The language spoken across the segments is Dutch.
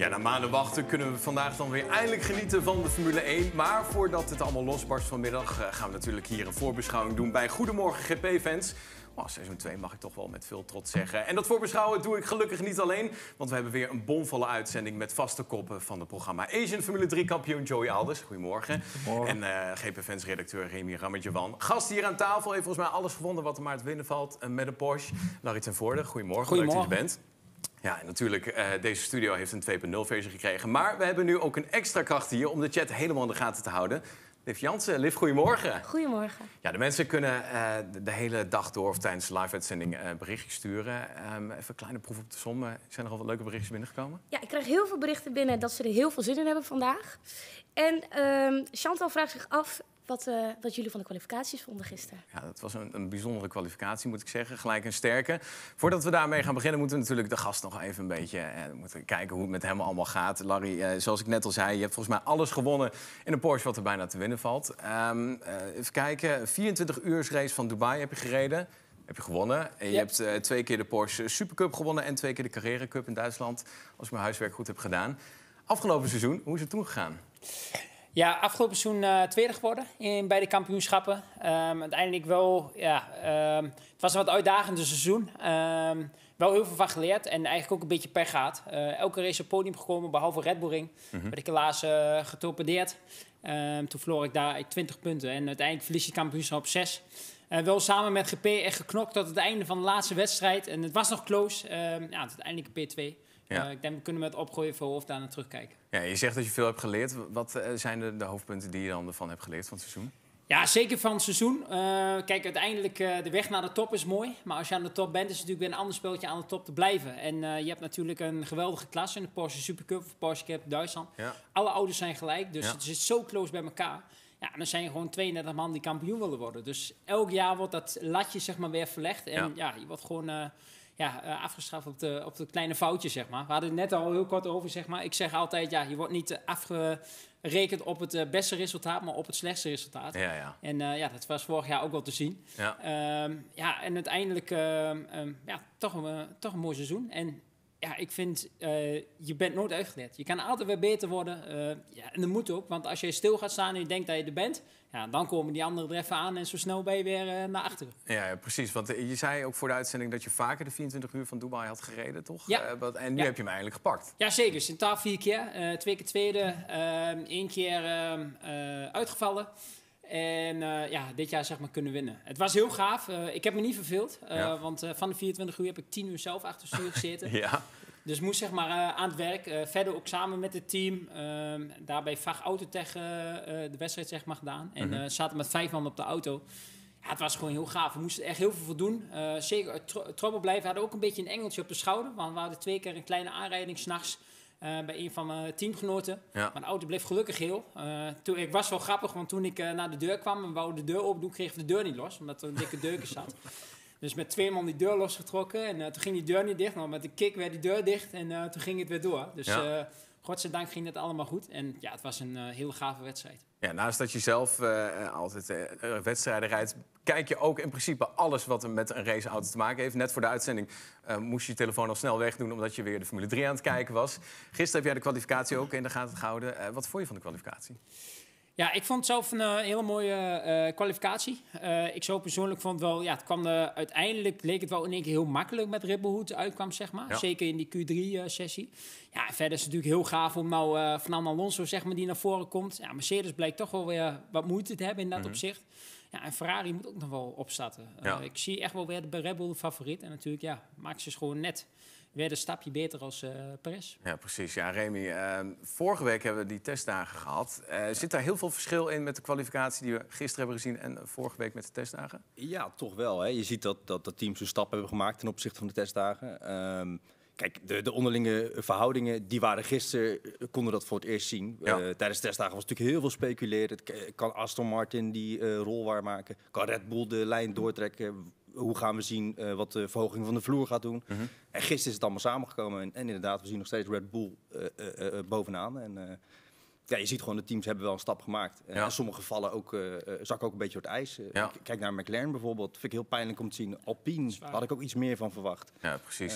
Ja, na maanden wachten kunnen we vandaag dan weer eindelijk genieten van de Formule 1. Maar voordat het allemaal losbarst vanmiddag gaan we natuurlijk hier een voorbeschouwing doen bij Goedemorgen GP-fans. Seizoen 2 mag ik toch wel met veel trots zeggen. En dat voorbeschouwen doe ik gelukkig niet alleen. Want we hebben weer een bomvolle uitzending met vaste koppen van het programma. Asian Formule 3 kampioen Joey Alders. Goedemorgen. Goedemorgen. En GP-fans redacteur Remy Ramadjewan. Gast hier aan tafel heeft volgens mij alles gewonnen wat er maar te winnen valt. Met een Porsche. Larry ten Voorde, goedemorgen. Leuk dat je er bent. Ja, en natuurlijk, deze studio heeft een 2.0-versie gekregen. Maar we hebben nu ook een extra kracht hier om de chat helemaal in de gaten te houden. Liv Jansen. Liv, goedemorgen. Goedemorgen. Ja, de mensen kunnen de hele dag door of tijdens de live-uitzending berichtjes sturen. Even een kleine proef op de som. Zijn er al wat leuke berichtjes binnengekomen? Ja, ik krijg heel veel berichten binnen dat ze er heel veel zin in hebben vandaag. En Chantal vraagt zich af wat jullie van de kwalificaties vonden gisteren. Ja, dat was een bijzondere kwalificatie, moet ik zeggen. Gelijk een sterke. Voordat we daarmee gaan beginnen, moeten we natuurlijk de gast nog even een beetje moeten kijken hoe het met hem allemaal gaat. Larry, zoals ik net al zei, je hebt volgens mij alles gewonnen in een Porsche wat er bijna te winnen valt. Even kijken, 24 uur race van Dubai heb je gereden. Heb je gewonnen. En je hebt 2 keer de Porsche Supercup gewonnen en 2 keer de Carrera Cup in Duitsland. Als ik mijn huiswerk goed heb gedaan. Afgelopen seizoen, hoe is het toen gegaan? Ja, afgelopen seizoen tweede geworden bij de kampioenschappen. Uiteindelijk wel, het was een wat uitdagende seizoen. Wel heel veel van geleerd en eigenlijk ook een beetje per gaat. Elke race op het podium gekomen, behalve Red Bull Ring. Werd ik helaas getorpedeerd. Toen verloor ik daar 20 punten en uiteindelijk verlies je het kampioenschap op 6. Wel samen met GP echt geknokt tot het einde van de laatste wedstrijd. En het was nog close, uiteindelijk P2. Ja. Ik denk, we kunnen met opgooien voor hoofd daar naar terugkijken. Ja, je zegt dat je veel hebt geleerd. Wat zijn de hoofdpunten die je dan ervan hebt geleerd van het seizoen? Ja, zeker van het seizoen. Kijk, uiteindelijk de weg naar de top is mooi. Maar als je aan de top bent, is het natuurlijk weer een ander spelletje aan de top te blijven. En je hebt natuurlijk een geweldige klasse in de Porsche Supercup of Porsche Cup Duitsland. Ja. Alle auto's zijn gelijk, dus het zit zo close bij elkaar. Ja, en dan zijn er gewoon 32 man die kampioen willen worden. Dus elk jaar wordt dat latje zeg maar weer verlegd. En je wordt gewoon... afgestraft op de kleine foutjes, zeg maar. We hadden het net al heel kort over, zeg maar. Ik zeg altijd, je wordt niet afgerekend op het beste resultaat, maar op het slechtste resultaat. Ja. En dat was vorig jaar ook wel te zien. Ja, en uiteindelijk toch een mooi seizoen. En ja, ik vind, je bent nooit uitgeleerd. Je kan altijd weer beter worden. En dat moet ook, want als je stil gaat staan en je denkt dat je er bent... Ja, dan komen die anderen er even aan en zo snel ben je weer naar achteren. Ja, precies. Want je zei ook voor de uitzending dat je vaker de 24 uur van Dubai had gereden, toch? Ja. En nu heb je hem eindelijk gepakt. Ja, zeker. In totaal 4 keer. 2 keer tweede, 1 keer uitgevallen. En dit jaar zeg maar kunnen winnen. Het was heel gaaf. Ik heb me niet verveeld. Want van de 24 uur heb ik 10 uur zelf achter het stuur gezeten. Ja. Dus moest zeg maar aan het werk. Verder ook samen met het team. Daarbij VAG Autotech de wedstrijd zeg maar gedaan. En zaten met 5 man op de auto. Ja, het was gewoon heel gaaf. We moesten echt heel veel voor doen. Zeker trouble blijven. We hadden ook een beetje een engeltje op de schouder. Want we hadden 2 keer een kleine aanrijding 's nachts. Bij een van mijn teamgenoten. Ja. Maar de auto bleef gelukkig heel. Ik was wel grappig, want toen ik naar de deur kwam... en wou de deur open doen, kreeg ik de deur niet los. Omdat er een dikke deurtje zat. Dus met 2 man die deur losgetrokken. En toen ging die deur niet dicht. Maar met een kick werd die deur dicht. En toen ging het weer door. Dus godzijdank ging het allemaal goed. En ja, het was een hele gave wedstrijd. Ja, naast dat je zelf altijd wedstrijden rijdt... kijk je ook in principe alles wat er met een raceauto te maken heeft. Net voor de uitzending moest je telefoon al snel wegdoen... omdat je weer de Formule 3 aan het kijken was. Gisteren heb jij de kwalificatie ook in de gaten gehouden. Wat vond je van de kwalificatie? Ja, ik vond het zelf een hele mooie kwalificatie. Ik zo persoonlijk vond wel, het kwam uiteindelijk leek het wel in één keer heel makkelijk met Red Bull hoe het uitkwam, zeg maar. Ja. Zeker in die Q3-sessie. Ja, en verder is het natuurlijk heel gaaf om nou Fernando Alonso, zeg maar, die naar voren komt. Ja, Mercedes blijkt toch wel weer wat moeite te hebben in dat opzicht. Ja, en Ferrari moet ook nog wel opstarten. Ik zie echt wel weer de Red Bull de favoriet. En natuurlijk, Max is gewoon net weer een stapje beter als Perez. Ja, precies. Ja, Remy, vorige week hebben we die testdagen gehad. Zit daar heel veel verschil in met de kwalificatie die we gisteren hebben gezien... en vorige week met de testdagen? Ja, toch wel. Hè. Je ziet dat de teams een stap hebben gemaakt ten opzichte van de testdagen. Kijk, de onderlinge verhoudingen, die waren gisteren, konden dat voor het eerst zien. Tijdens de testdagen was natuurlijk heel veel speculeren. Kan Aston Martin die rol waarmaken? Kan Red Bull de lijn doortrekken? Hoe gaan we zien wat de verhoging van de vloer gaat doen? En gisteren is het allemaal samengekomen. En inderdaad, we zien nog steeds Red Bull bovenaan. En je ziet gewoon, de teams hebben wel een stap gemaakt. In sommige gevallen ook, zakken ook een beetje door het ijs. Kijk naar McLaren bijvoorbeeld. Vind ik heel pijnlijk om te zien. Alpine, daar had ik ook iets meer van verwacht. Ja, precies.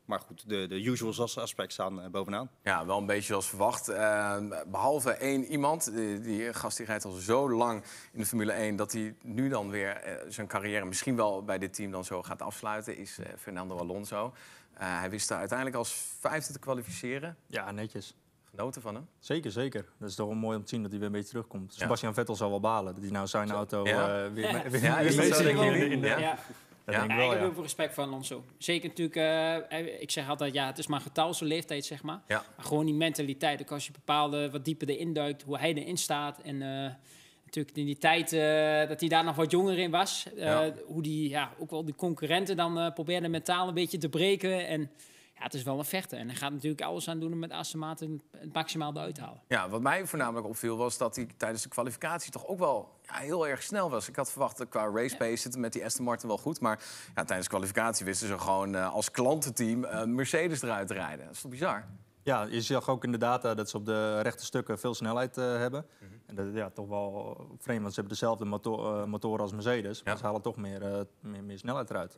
Maar goed, de usual suspects staan bovenaan. Ja, wel een beetje zoals verwacht. Behalve één iemand, die gast die rijdt al zo lang in de Formule 1... dat hij nu dan weer zijn carrière misschien wel bij dit team dan zo gaat afsluiten... is Fernando Alonso. Hij wist er uiteindelijk als 5e te kwalificeren. Ja, netjes. Genoten van hem? Zeker. Dat is toch wel mooi om te zien dat hij weer een beetje terugkomt. Sebastian Vettel zal wel balen dat hij nou zijn auto weer is dat zo, denken jullie? Ja. Dat denk ik Ik wel, heb ja. heel veel respect voor Alonso. Zeker natuurlijk, ik zeg altijd, het is maar getal, zijn leeftijd, zeg maar. Ja. Maar gewoon die mentaliteit, ook als je bepaalde wat dieper erin duikt, hoe hij erin staat. En natuurlijk in die tijd dat hij daar nog wat jonger in was. Hoe die ook wel die concurrenten dan probeerde mentaal een beetje te breken. En het is wel een vechter. En hij gaat natuurlijk alles aan doen om met Aston Martin het maximaal eruit te halen. Ja, wat mij voornamelijk opviel was dat hij tijdens de kwalificatie toch ook wel heel erg snel was. Ik had verwacht dat qua race pace zitten met die Aston Martin wel goed. Maar tijdens de kwalificatie wisten ze gewoon als klantenteam Mercedes eruit te rijden. Dat is toch bizar? Ja, je zag ook in de data dat ze op de rechte stukken veel snelheid hebben. En dat is toch wel vreemd, want ze hebben dezelfde motoren als Mercedes. Maar ze halen toch meer snelheid eruit.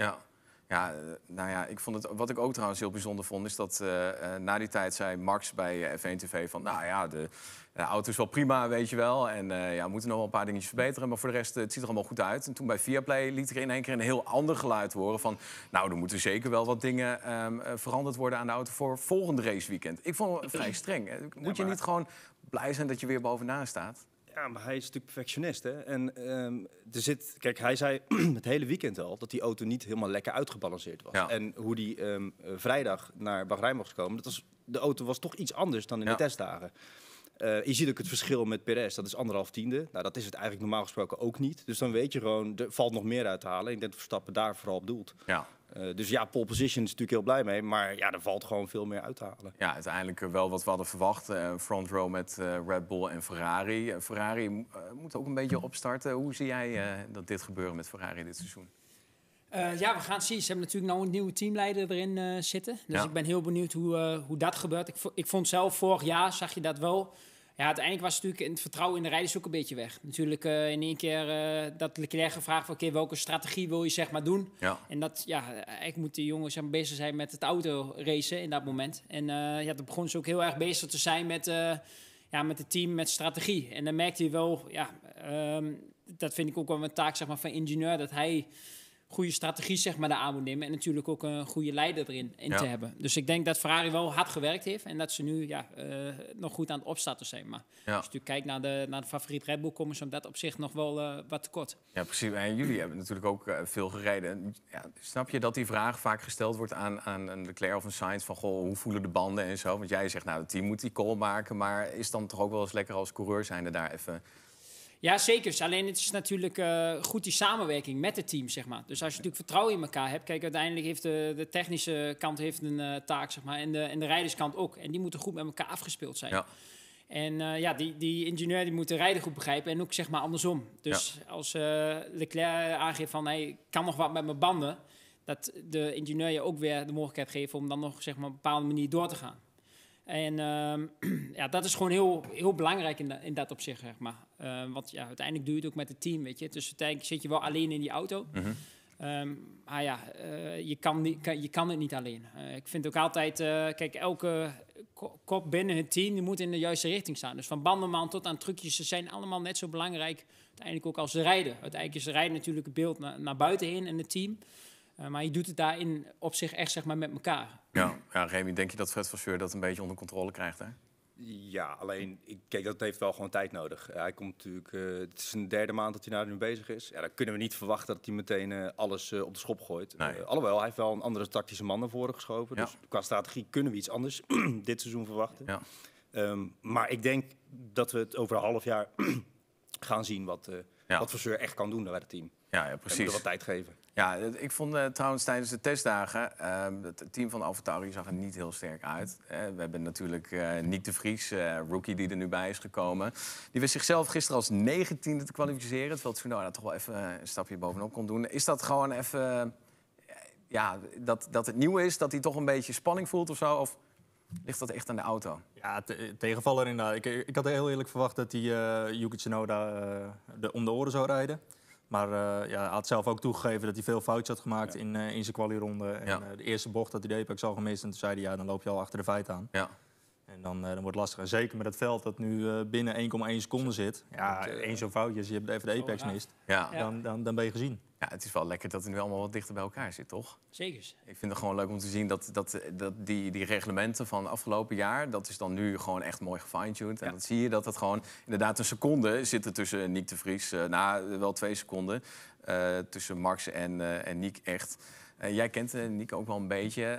Ja, ik vond het, wat ik ook trouwens heel bijzonder vond... is dat na die tijd zei Max bij F1 TV van... de auto is wel prima, weet je wel. En we moeten nog wel een paar dingetjes verbeteren. Maar voor de rest, het ziet er allemaal goed uit. En toen bij Viaplay liet ik in één keer een heel ander geluid horen van... er moeten zeker wel wat dingen veranderd worden aan de auto voor volgende raceweekend. Ik vond het vrij streng. Moet je niet gewoon blij zijn dat je weer bovenaan staat? Ja, maar hij is natuurlijk perfectionist, hè. En kijk, hij zei het hele weekend al dat die auto niet helemaal lekker uitgebalanceerd was. Ja. En hoe die vrijdag naar Bahrein was gekomen, de auto was toch iets anders dan in de testdagen. Je ziet ook het verschil met Perez, dat is 1,5 tiende. Nou, dat is het eigenlijk normaal gesproken ook niet. Dus dan weet je gewoon, er valt nog meer uit te halen. Ik denk dat Verstappen daar vooral op doelt. Ja. Dus pole position is natuurlijk heel blij mee. Maar er valt gewoon veel meer uit te halen. Ja, uiteindelijk wel wat we hadden verwacht. Front row met Red Bull en Ferrari. Ferrari moet ook een beetje opstarten. Hoe zie jij dat dit gebeuren met Ferrari dit seizoen? We gaan het zien. Ze hebben natuurlijk nou een nieuwe teamleider erin zitten. Dus ik ben heel benieuwd hoe dat gebeurt. Ik vond zelf vorig jaar, zag je dat wel... Ja, uiteindelijk was het natuurlijk het vertrouwen in de rijders ook een beetje weg. Natuurlijk in één keer dat Leclerc gevraagd van... welke strategie wil je zeg maar doen? Ja. En dat, eigenlijk moeten die jongens bezig zijn met het autoracen in dat moment. En dan begon ze ook heel erg bezig te zijn met het team, met strategie. En dan merkte je wel, dat vind ik ook wel een taak zeg maar, van ingenieur... dat hij goede strategie zeg maar, daar aan moet nemen. En natuurlijk ook een goede leider erin te hebben. Dus ik denk dat Ferrari wel hard gewerkt heeft. En dat ze nu nog goed aan het opstarten zijn. Maar als je natuurlijk kijkt naar de favoriet Red Bull... komen ze om dat op zich nog wel wat tekort. Ja, precies. En jullie hebben natuurlijk ook veel gereden. Ja, snap je dat die vraag vaak gesteld wordt aan een Leclerc of een Sainz... van hoe voelen de banden en zo? Want jij zegt, het team moet die call maken. Maar is dan toch ook wel eens lekker als coureur zijnde daar even... Ja, zeker. Alleen het is natuurlijk goed die samenwerking met het team, zeg maar. Dus als je natuurlijk vertrouwen in elkaar hebt... Kijk, uiteindelijk heeft de technische kant heeft een taak, zeg maar. En de rijderskant ook. En die moeten goed met elkaar afgespeeld zijn. Ja. En die ingenieur die moet de rijder goed begrijpen. En ook, zeg maar, andersom. Dus als Leclerc aangeeft van... ik kan nog wat met mijn banden... dat de ingenieur je ook weer de mogelijkheid geeft... om dan nog, zeg maar, op een bepaalde manier door te gaan. En dat is gewoon heel, heel belangrijk in dat opzicht, zeg maar. Want uiteindelijk doe je het ook met het team, weet je. Dus uiteindelijk zit je wel alleen in die auto. Maar je kan het niet alleen. Ik vind ook altijd... kijk, elke kop binnen het team die moet in de juiste richting staan. Dus van bandenman tot aan trucjes, ze zijn allemaal net zo belangrijk... uiteindelijk ook als de rijder. Uiteindelijk is de rijder natuurlijk het beeld naar buiten heen in het team... maar je doet het daarin op zich echt zeg maar, met elkaar. Ja, Remy, denk je dat Fred Vasseur dat een beetje onder controle krijgt? Hè? Ja, alleen, dat heeft wel gewoon tijd nodig. Hij komt natuurlijk, het is een 3e maand dat hij daar nu bezig is. Ja, dan kunnen we niet verwachten dat hij meteen alles op de schop gooit. Nee. Alhoewel, hij heeft wel een andere tactische man naar voren geschoven. Ja. Dus qua strategie kunnen we iets anders dit seizoen verwachten. Ja. Maar ik denk dat we het over een half jaar gaan zien wat Vasseur echt kan doen bij het team. Ja, precies. We moeten wat tijd geven. Ja, ik vond trouwens tijdens de testdagen... het team van AlphaTauri zag er niet heel sterk uit. We hebben natuurlijk Nick de Vries, rookie die er nu bij is gekomen. Die wist zichzelf gisteren als 19e te kwalificeren... terwijl Tsunoda toch wel even een stapje bovenop kon doen. Is dat gewoon even... dat het nieuw is, dat hij toch een beetje spanning voelt of zo? Of ligt dat echt aan de auto? Ja, tegenvaller inderdaad. Ik had heel eerlijk verwacht dat hij Yuki Tsunoda om de oren zou rijden. Maar hij had zelf ook toegegeven dat hij veel foutjes had gemaakt in zijn quali-ronde. En de eerste bocht dat hij de apex al gemist. En toen zei hij, dan loop je al achter de feiten aan. Ja. En dan wordt het lastig. En zeker met het veld dat nu binnen 1,1 seconde zit. Ja, één zo'n foutje, als je even de apex mist, dan ben je gezien. Ja, het is wel lekker dat het nu allemaal wat dichter bij elkaar zit, toch? Zeker. Ik vind het gewoon leuk om te zien dat die reglementen van afgelopen jaar... dat is dan nu gewoon echt mooi gefine-tuned. En dan zie je dat het gewoon inderdaad een seconde zit er tussen Nick de Vries... wel 2 seconden tussen Max en Nick echt. Jij kent Nick ook wel een beetje.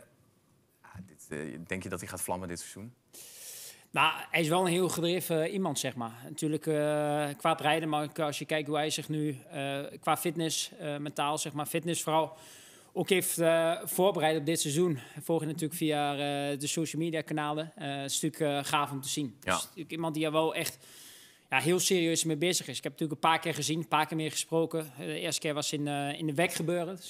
Denk je dat hij gaat vlammen dit seizoen? Nou, hij is wel een heel gedreven iemand, zeg maar. Natuurlijk qua het rijden, maar als je kijkt hoe hij zich nu qua fitness, mentaal, zeg maar, fitness vooral ook heeft voorbereid op dit seizoen. Volg je natuurlijk via de social media kanalen. Het is natuurlijk gaaf om te zien. Ja. Dus natuurlijk iemand die er wel echt heel serieus mee bezig is. Ik heb natuurlijk een paar keer gezien, een paar keer meer gesproken. De eerste keer was in de WEC gebeuren. Dus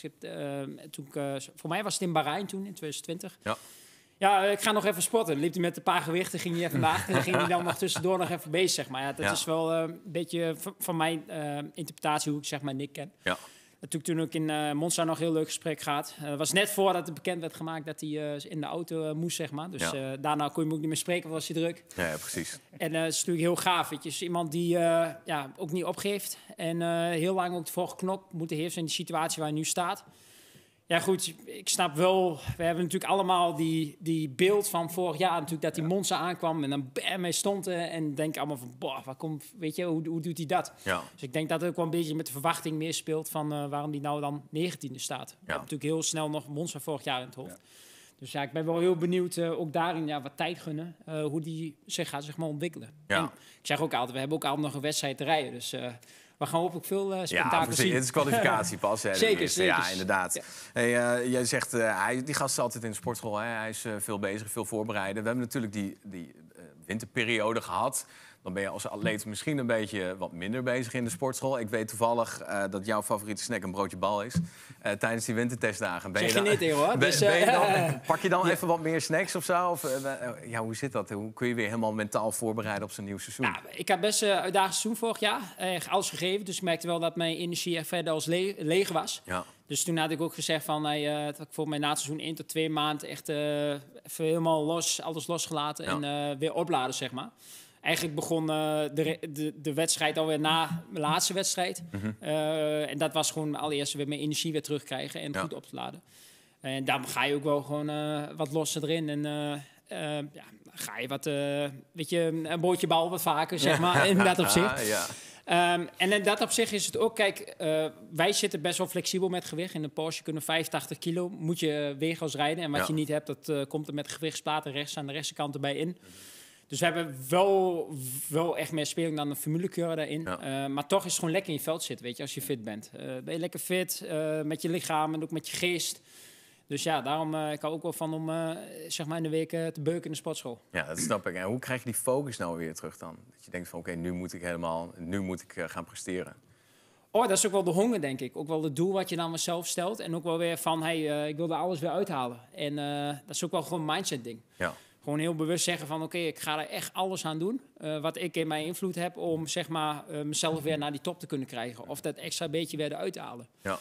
voor mij was het in Bahrein toen, in 2020. Ja. Ja, ik ga nog even sporten. Liep hij met een paar gewichten, ging hij vandaag. En ging hij dan nog tussendoor nog even bezig, zeg maar. Ja, dat is wel een beetje van mijn interpretatie hoe ik zeg maar Nick ken. Ja. Natuurlijk toen ook in Monza nog een heel leuk gesprek gehad. Het was net voordat het bekend werd gemaakt dat hij in de auto moest, zeg maar. Dus daarna kon je hem ook niet meer spreken, was hij druk. Ja, precies. En het is natuurlijk heel gaaf. Weet je. Dus iemand die ook niet opgeeft. En heel lang ook ervoor geknokt moeten heeft in de situatie waar hij nu staat. Ja goed, ik snap wel, we hebben natuurlijk allemaal die beeld van vorig jaar natuurlijk dat die Monza aankwam en dan bam, hij stond en denk allemaal van, boah, waar komt, weet je, hoe doet hij dat? Ja. Dus ik denk dat het ook wel een beetje met de verwachting meespeelt van waarom die nou dan 19e staat. Ja. natuurlijk heel snel nog Monza vorig jaar in het hoofd. Ja. Dus ik ben wel heel benieuwd, ook daarin wat tijd gunnen, hoe die zich gaat ontwikkelen. Ja. En ik zeg ook altijd, we hebben ook altijd nog een wedstrijd te rijden, dus... we gaan hopelijk veel spektakel zien. Het is kwalificatie pas. Hè, zeker. Ja, inderdaad. Ja. Hey, jij zegt, die gast is altijd in de sportschool. Hè? Hij is veel bezig, veel voorbereiden. We hebben natuurlijk die winterperiode gehad. Dan ben je als atleet misschien een beetje wat minder bezig in de sportschool. Ik weet toevallig dat jouw favoriete snack een broodje bal is. Tijdens die wintertestdagen. Zeg je niet, hoor. Dus, pak je dan even wat meer snacks of zo? Of, hoe zit dat? Hoe kun je weer helemaal mentaal voorbereiden op zo'n nieuw seizoen? Nou, ik heb best uitdagend seizoen vorig jaar. Alles gegeven. Dus ik merkte wel dat mijn energie echt verder als leeg was. Ja. Dus toen had ik ook gezegd van, dat ik voor mijn na het seizoen 1 tot 2 maanden echt even helemaal alles losgelaten. En weer opladen, zeg maar. Eigenlijk begon de wedstrijd alweer na mijn laatste wedstrijd. En dat was gewoon allereerst weer mijn energie weer terugkrijgen en goed op te laden. En dan ga je ook wel gewoon wat losser erin. En ga je wat, een broodje bal wat vaker, zeg maar, in dat opzicht. En in dat opzicht is het ook, kijk, wij zitten best wel flexibel met gewicht. In een Porsche kunnen 85 kilo, moet je weergas rijden. En wat je niet hebt, dat komt er met gewichtsplaten rechts aan de rechterkant erbij in. Dus we hebben wel echt meer speling dan een formulekeur daarin. Ja. Maar toch is het gewoon lekker in je veld zitten, weet je, als je fit bent. Ben je lekker fit met je lichaam en ook met je geest. Dus ja, daarom ik hou ook wel van om zeg maar in de week te beuken in de sportschool. Ja, dat snap ik. En hoe krijg je die focus nou weer terug dan? Dat je denkt van oké, nu moet ik gaan presteren. Oh, dat is ook wel de honger, denk ik. Ook wel het doel wat je dan mezelf stelt. En ook wel weer van, ik wil er alles weer uithalen. En dat is ook wel gewoon een mindset ding. Ja. Gewoon heel bewust zeggen van oké, ik ga er echt alles aan doen. Wat ik in mijn invloed heb om zeg maar mezelf weer naar die top te kunnen krijgen. Of dat extra beetje weer eruit te halen. Ja.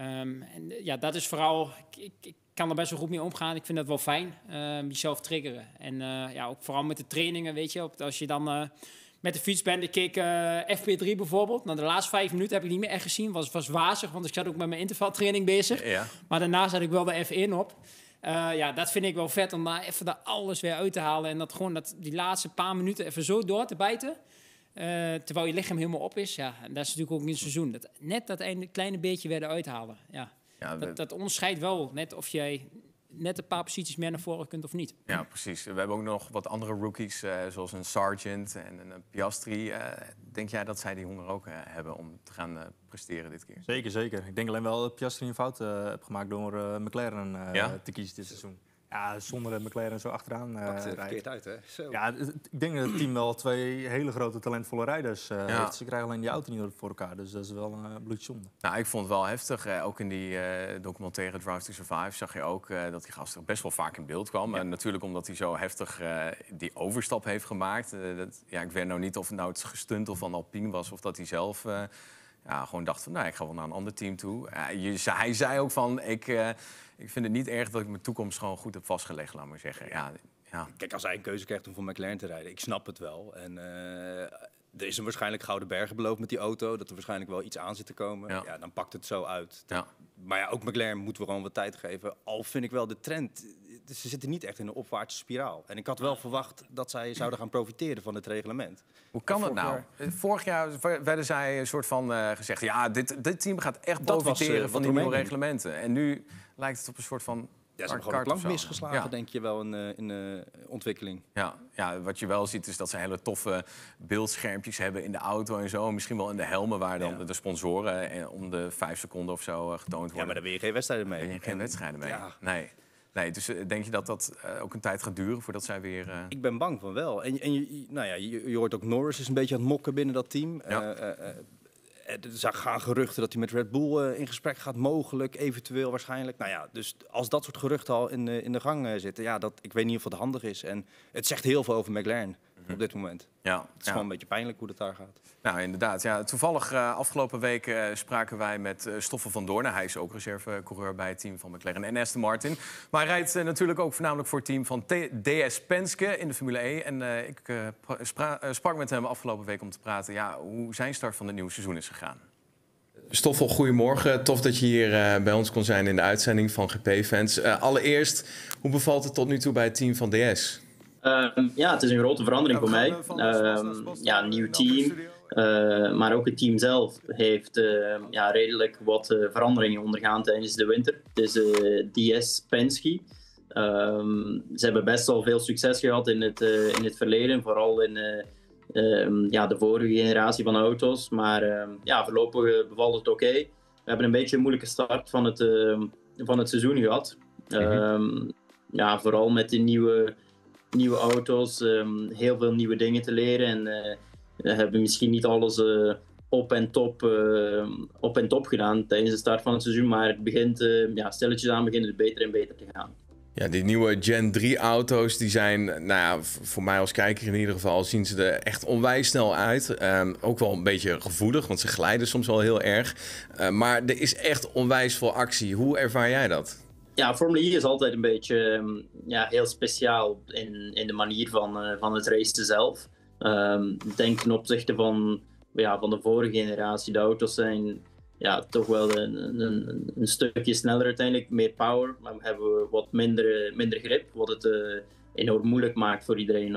En dat is vooral, ik kan er best wel goed mee omgaan. Ik vind dat wel fijn, jezelf triggeren. En ook vooral met de trainingen, weet je. Als je dan met de fiets bent, ik keek FP3 bijvoorbeeld. Nou, de laatste 5 minuten heb ik niet meer echt gezien. Was wazig, want ik zat ook met mijn intervaltraining bezig. Ja. Maar daarna zat ik wel de F1 op. Dat vind ik wel vet om daar even alles weer uit te halen. En die laatste paar minuten even zo door te bijten. Terwijl je lichaam helemaal op is. Ja, en dat is natuurlijk ook in het seizoen. Net dat kleine beetje weer eruit halen. Ja. Dat onderscheidt wel net of jij net een paar posities meer naar voren kunt of niet. Ja, precies. We hebben ook nog wat andere rookies, zoals een Sargent en een Piastri. Denk jij dat zij die honger ook hebben om te gaan presteren dit keer? Zeker. Ik denk alleen wel dat Piastri een fout heeft gemaakt door McLaren te kiezen dit seizoen. Ja, zonder McLaren zo achteraan rijdt. Verkeerd uit, hè? Zo. Ja, ik denk dat het team wel 2 hele grote talentvolle rijders heeft. Ze krijgen alleen die auto niet voor elkaar, dus dat is wel een bloedzonde. Nou, ik vond het wel heftig. Ook in die documentaire Drive to Survive zag je ook dat die gast er best wel vaak in beeld kwam. Ja. En natuurlijk omdat hij zo heftig die overstap heeft gemaakt. Ik weet nou niet of het nou het gestunt of van Alpine was of dat hij zelf gewoon dacht van, nou, ik ga wel naar een ander team toe. Hij zei ook van, ik vind het niet erg dat ik mijn toekomst gewoon goed heb vastgelegd, laat maar zeggen. Ja. Kijk, als hij een keuze krijgt om voor McLaren te rijden, ik snap het wel. En er is hem waarschijnlijk gouden bergen beloofd met die auto, dat er waarschijnlijk wel iets aan zit te komen. Ja, dan pakt het zo uit. Ja. Maar ja, ook McLaren moeten we gewoon wat tijd geven. Al vind ik wel de trend, ze zitten niet echt in een opwaartse spiraal. En ik had wel verwacht dat zij zouden gaan profiteren van het reglement. Hoe kan het nou? Vorig jaar werden zij een soort van gezegd, ja, dit team gaat echt profiteren van die nieuwe reglementen. En nu lijkt het op een soort van... Ja, ze hebben gewoon de plank misgeslagen, denk je wel, in de ontwikkeling. Ja, wat je wel ziet is dat ze hele toffe beeldschermpjes hebben in de auto en zo. Misschien wel in de helmen waar dan de sponsoren om de 5 seconden of zo getoond worden. Ja, maar daar ben je geen wedstrijden mee. Ben je geen wedstrijden mee. Ja. Nee, dus denk je dat dat ook een tijd gaat duren voordat zij weer... Ik ben bang van wel. En je hoort ook Norris is een beetje aan het mokken binnen dat team. Ja. Er gaan geruchten dat hij met Red Bull in gesprek gaat, mogelijk, eventueel, waarschijnlijk. Nou ja, dus als dat soort geruchten al in de gang zitten, ik weet niet of het handig is. En het zegt heel veel over McLaren op dit moment. Ja, het is gewoon een beetje pijnlijk hoe dat daar gaat. Nou, inderdaad. Ja, toevallig afgelopen week spraken wij met Stoffel van Doorn. Hij is ook reservecoureur bij het team van McLaren en Aston Martin. Maar hij rijdt natuurlijk ook voornamelijk voor het team van DS Penske in de Formule E. En ik sprak met hem afgelopen week om te praten hoe zijn start van het nieuwe seizoen is gegaan. Stoffel, goedemorgen. Tof dat je hier bij ons kon zijn in de uitzending van GP-fans. Allereerst, hoe bevalt het tot nu toe bij het team van DS? Het is een grote verandering voor mij. Een nieuw team. Maar ook het team zelf heeft redelijk wat veranderingen ondergaan tijdens de winter. Het is DS Penske. Ze hebben best wel veel succes gehad in het verleden. Vooral in de vorige generatie van auto's. Maar voorlopig bevalt het oké. We hebben een beetje een moeilijke start van het seizoen gehad. Vooral met de nieuwe auto's, heel veel nieuwe dingen te leren. En we hebben misschien niet alles op en top gedaan tijdens de start van het seizoen. Maar het begint, stilletjes aan begint het beter en beter te gaan. Ja, die nieuwe Gen 3 auto's, die zijn, voor mij als kijker in ieder geval, zien ze er echt onwijs snel uit. Ook wel een beetje gevoelig, want ze glijden soms wel heel erg. Maar er is echt onwijs veel actie. Hoe ervaar jij dat? Ja, Formule E is altijd een beetje heel speciaal in de manier van het racen zelf. Ik denk ten opzichte van de vorige generatie, de auto's zijn toch wel een stukje sneller uiteindelijk, meer power. Maar we hebben wat minder grip, wat het enorm moeilijk maakt voor iedereen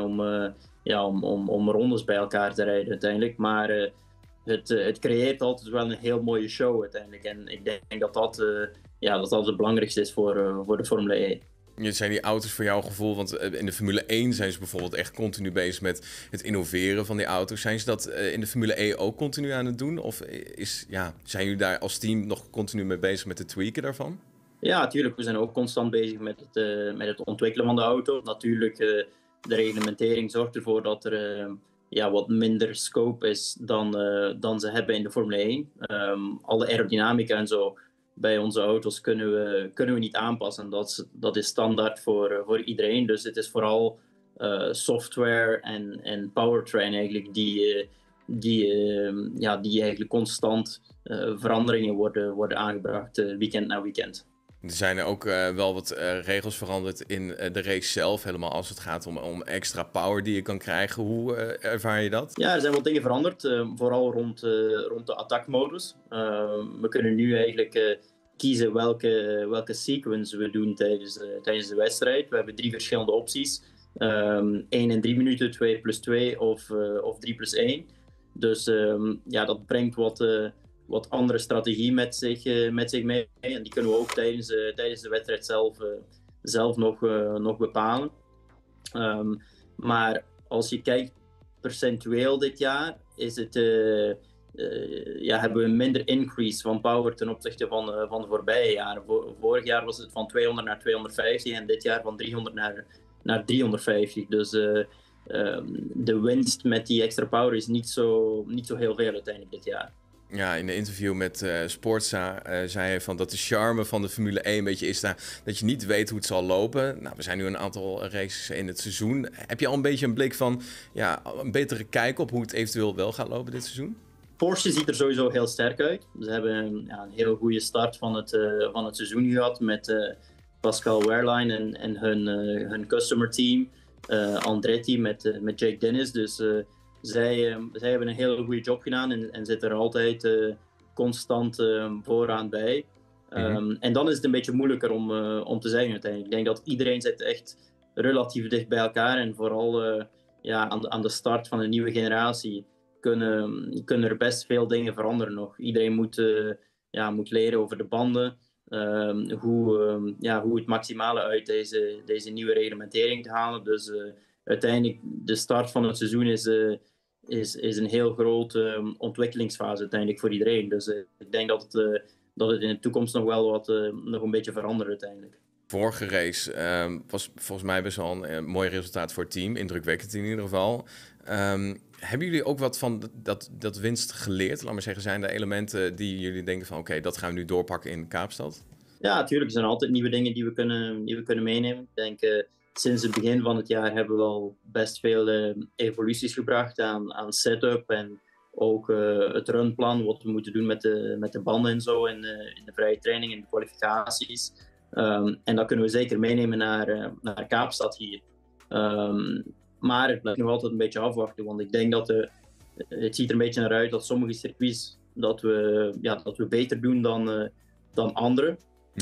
om rondes bij elkaar te rijden uiteindelijk. Maar het creëert altijd wel een heel mooie show uiteindelijk. En ik denk dat het belangrijkste is voor de Formule E. Zijn die auto's voor jouw gevoel, want in de Formule 1 zijn ze bijvoorbeeld echt continu bezig met het innoveren van die auto's. Zijn ze dat in de Formule E ook continu aan het doen? Of zijn jullie daar als team nog continu mee bezig met het tweaken daarvan? Ja, natuurlijk. We zijn ook constant bezig met het ontwikkelen van de auto. Natuurlijk, de reglementering zorgt ervoor dat er wat minder scope is dan ze hebben in de Formule 1. Alle aerodynamica en zo bij onze auto's kunnen we niet aanpassen. Dat is standaard voor iedereen. Dus het is vooral software en powertrain eigenlijk die eigenlijk constant veranderingen worden aangebracht weekend na weekend. Er zijn er ook wel wat regels veranderd in de race zelf, helemaal als het gaat om extra power die je kan krijgen. Hoe ervaar je dat? Ja, er zijn wat dingen veranderd, vooral rond de attack-modus. We kunnen nu eigenlijk kiezen welke sequence we doen tijdens de wedstrijd. We hebben 3 verschillende opties. 1 en 3 minuten, 2 plus 2 of 3 plus 1. Dus dat brengt wat andere strategie met zich mee. En die kunnen we ook tijdens de wedstrijd zelf nog bepalen. Maar als je kijkt percentueel dit jaar, is het, hebben we een minder increase van power ten opzichte van de voorbije jaren. Vorig jaar was het van 200 naar 250 en dit jaar van 300 naar 350. Dus de winst met die extra power is niet zo heel veel uiteindelijk dit jaar. Ja, in een interview met Sportza zei hij van dat de charme van de Formule 1 een beetje is dat je niet weet hoe het zal lopen. Nou, we zijn nu een aantal races in het seizoen. Heb je al een beetje een blik van een betere kijk op hoe het eventueel wel gaat lopen dit seizoen? Porsche ziet er sowieso heel sterk uit. Ze hebben een heel goede start van het seizoen gehad met Pascal Wehrlein en hun customer team. Andretti met Jake Dennis. Dus zij hebben een hele goede job gedaan en zitten er altijd constant vooraan bij. En dan is het een beetje moeilijker om te zeggen uiteindelijk. Ik denk dat iedereen zit echt relatief dicht bij elkaar. En vooral aan de start van een nieuwe generatie kunnen er best veel dingen veranderen nog. Iedereen moet leren over de banden. Hoe het maximale uit deze nieuwe reglementering te halen. Dus uiteindelijk, de start van het seizoen is een heel grote ontwikkelingsfase uiteindelijk voor iedereen. Dus ik denk dat het in de toekomst nog wel nog een beetje verandert uiteindelijk. Vorige race was volgens mij best wel een mooi resultaat voor het team. Indrukwekkend in ieder geval. Hebben jullie ook wat van dat winst geleerd? Laat maar zeggen, zijn er elementen die jullie denken van oké, dat gaan we nu doorpakken in Kaapstad? Ja, natuurlijk. Er zijn altijd nieuwe dingen die we kunnen meenemen. Ik denk, sinds het begin van het jaar hebben we al best veel evoluties gebracht aan setup en ook het runplan, wat we moeten doen met de banden en zo in de vrije training en de kwalificaties. En dat kunnen we zeker meenemen naar Kaapstad hier. Maar het blijft nog altijd een beetje afwachten, want ik denk dat het ziet er een beetje naar uit dat sommige circuits dat we beter doen dan andere.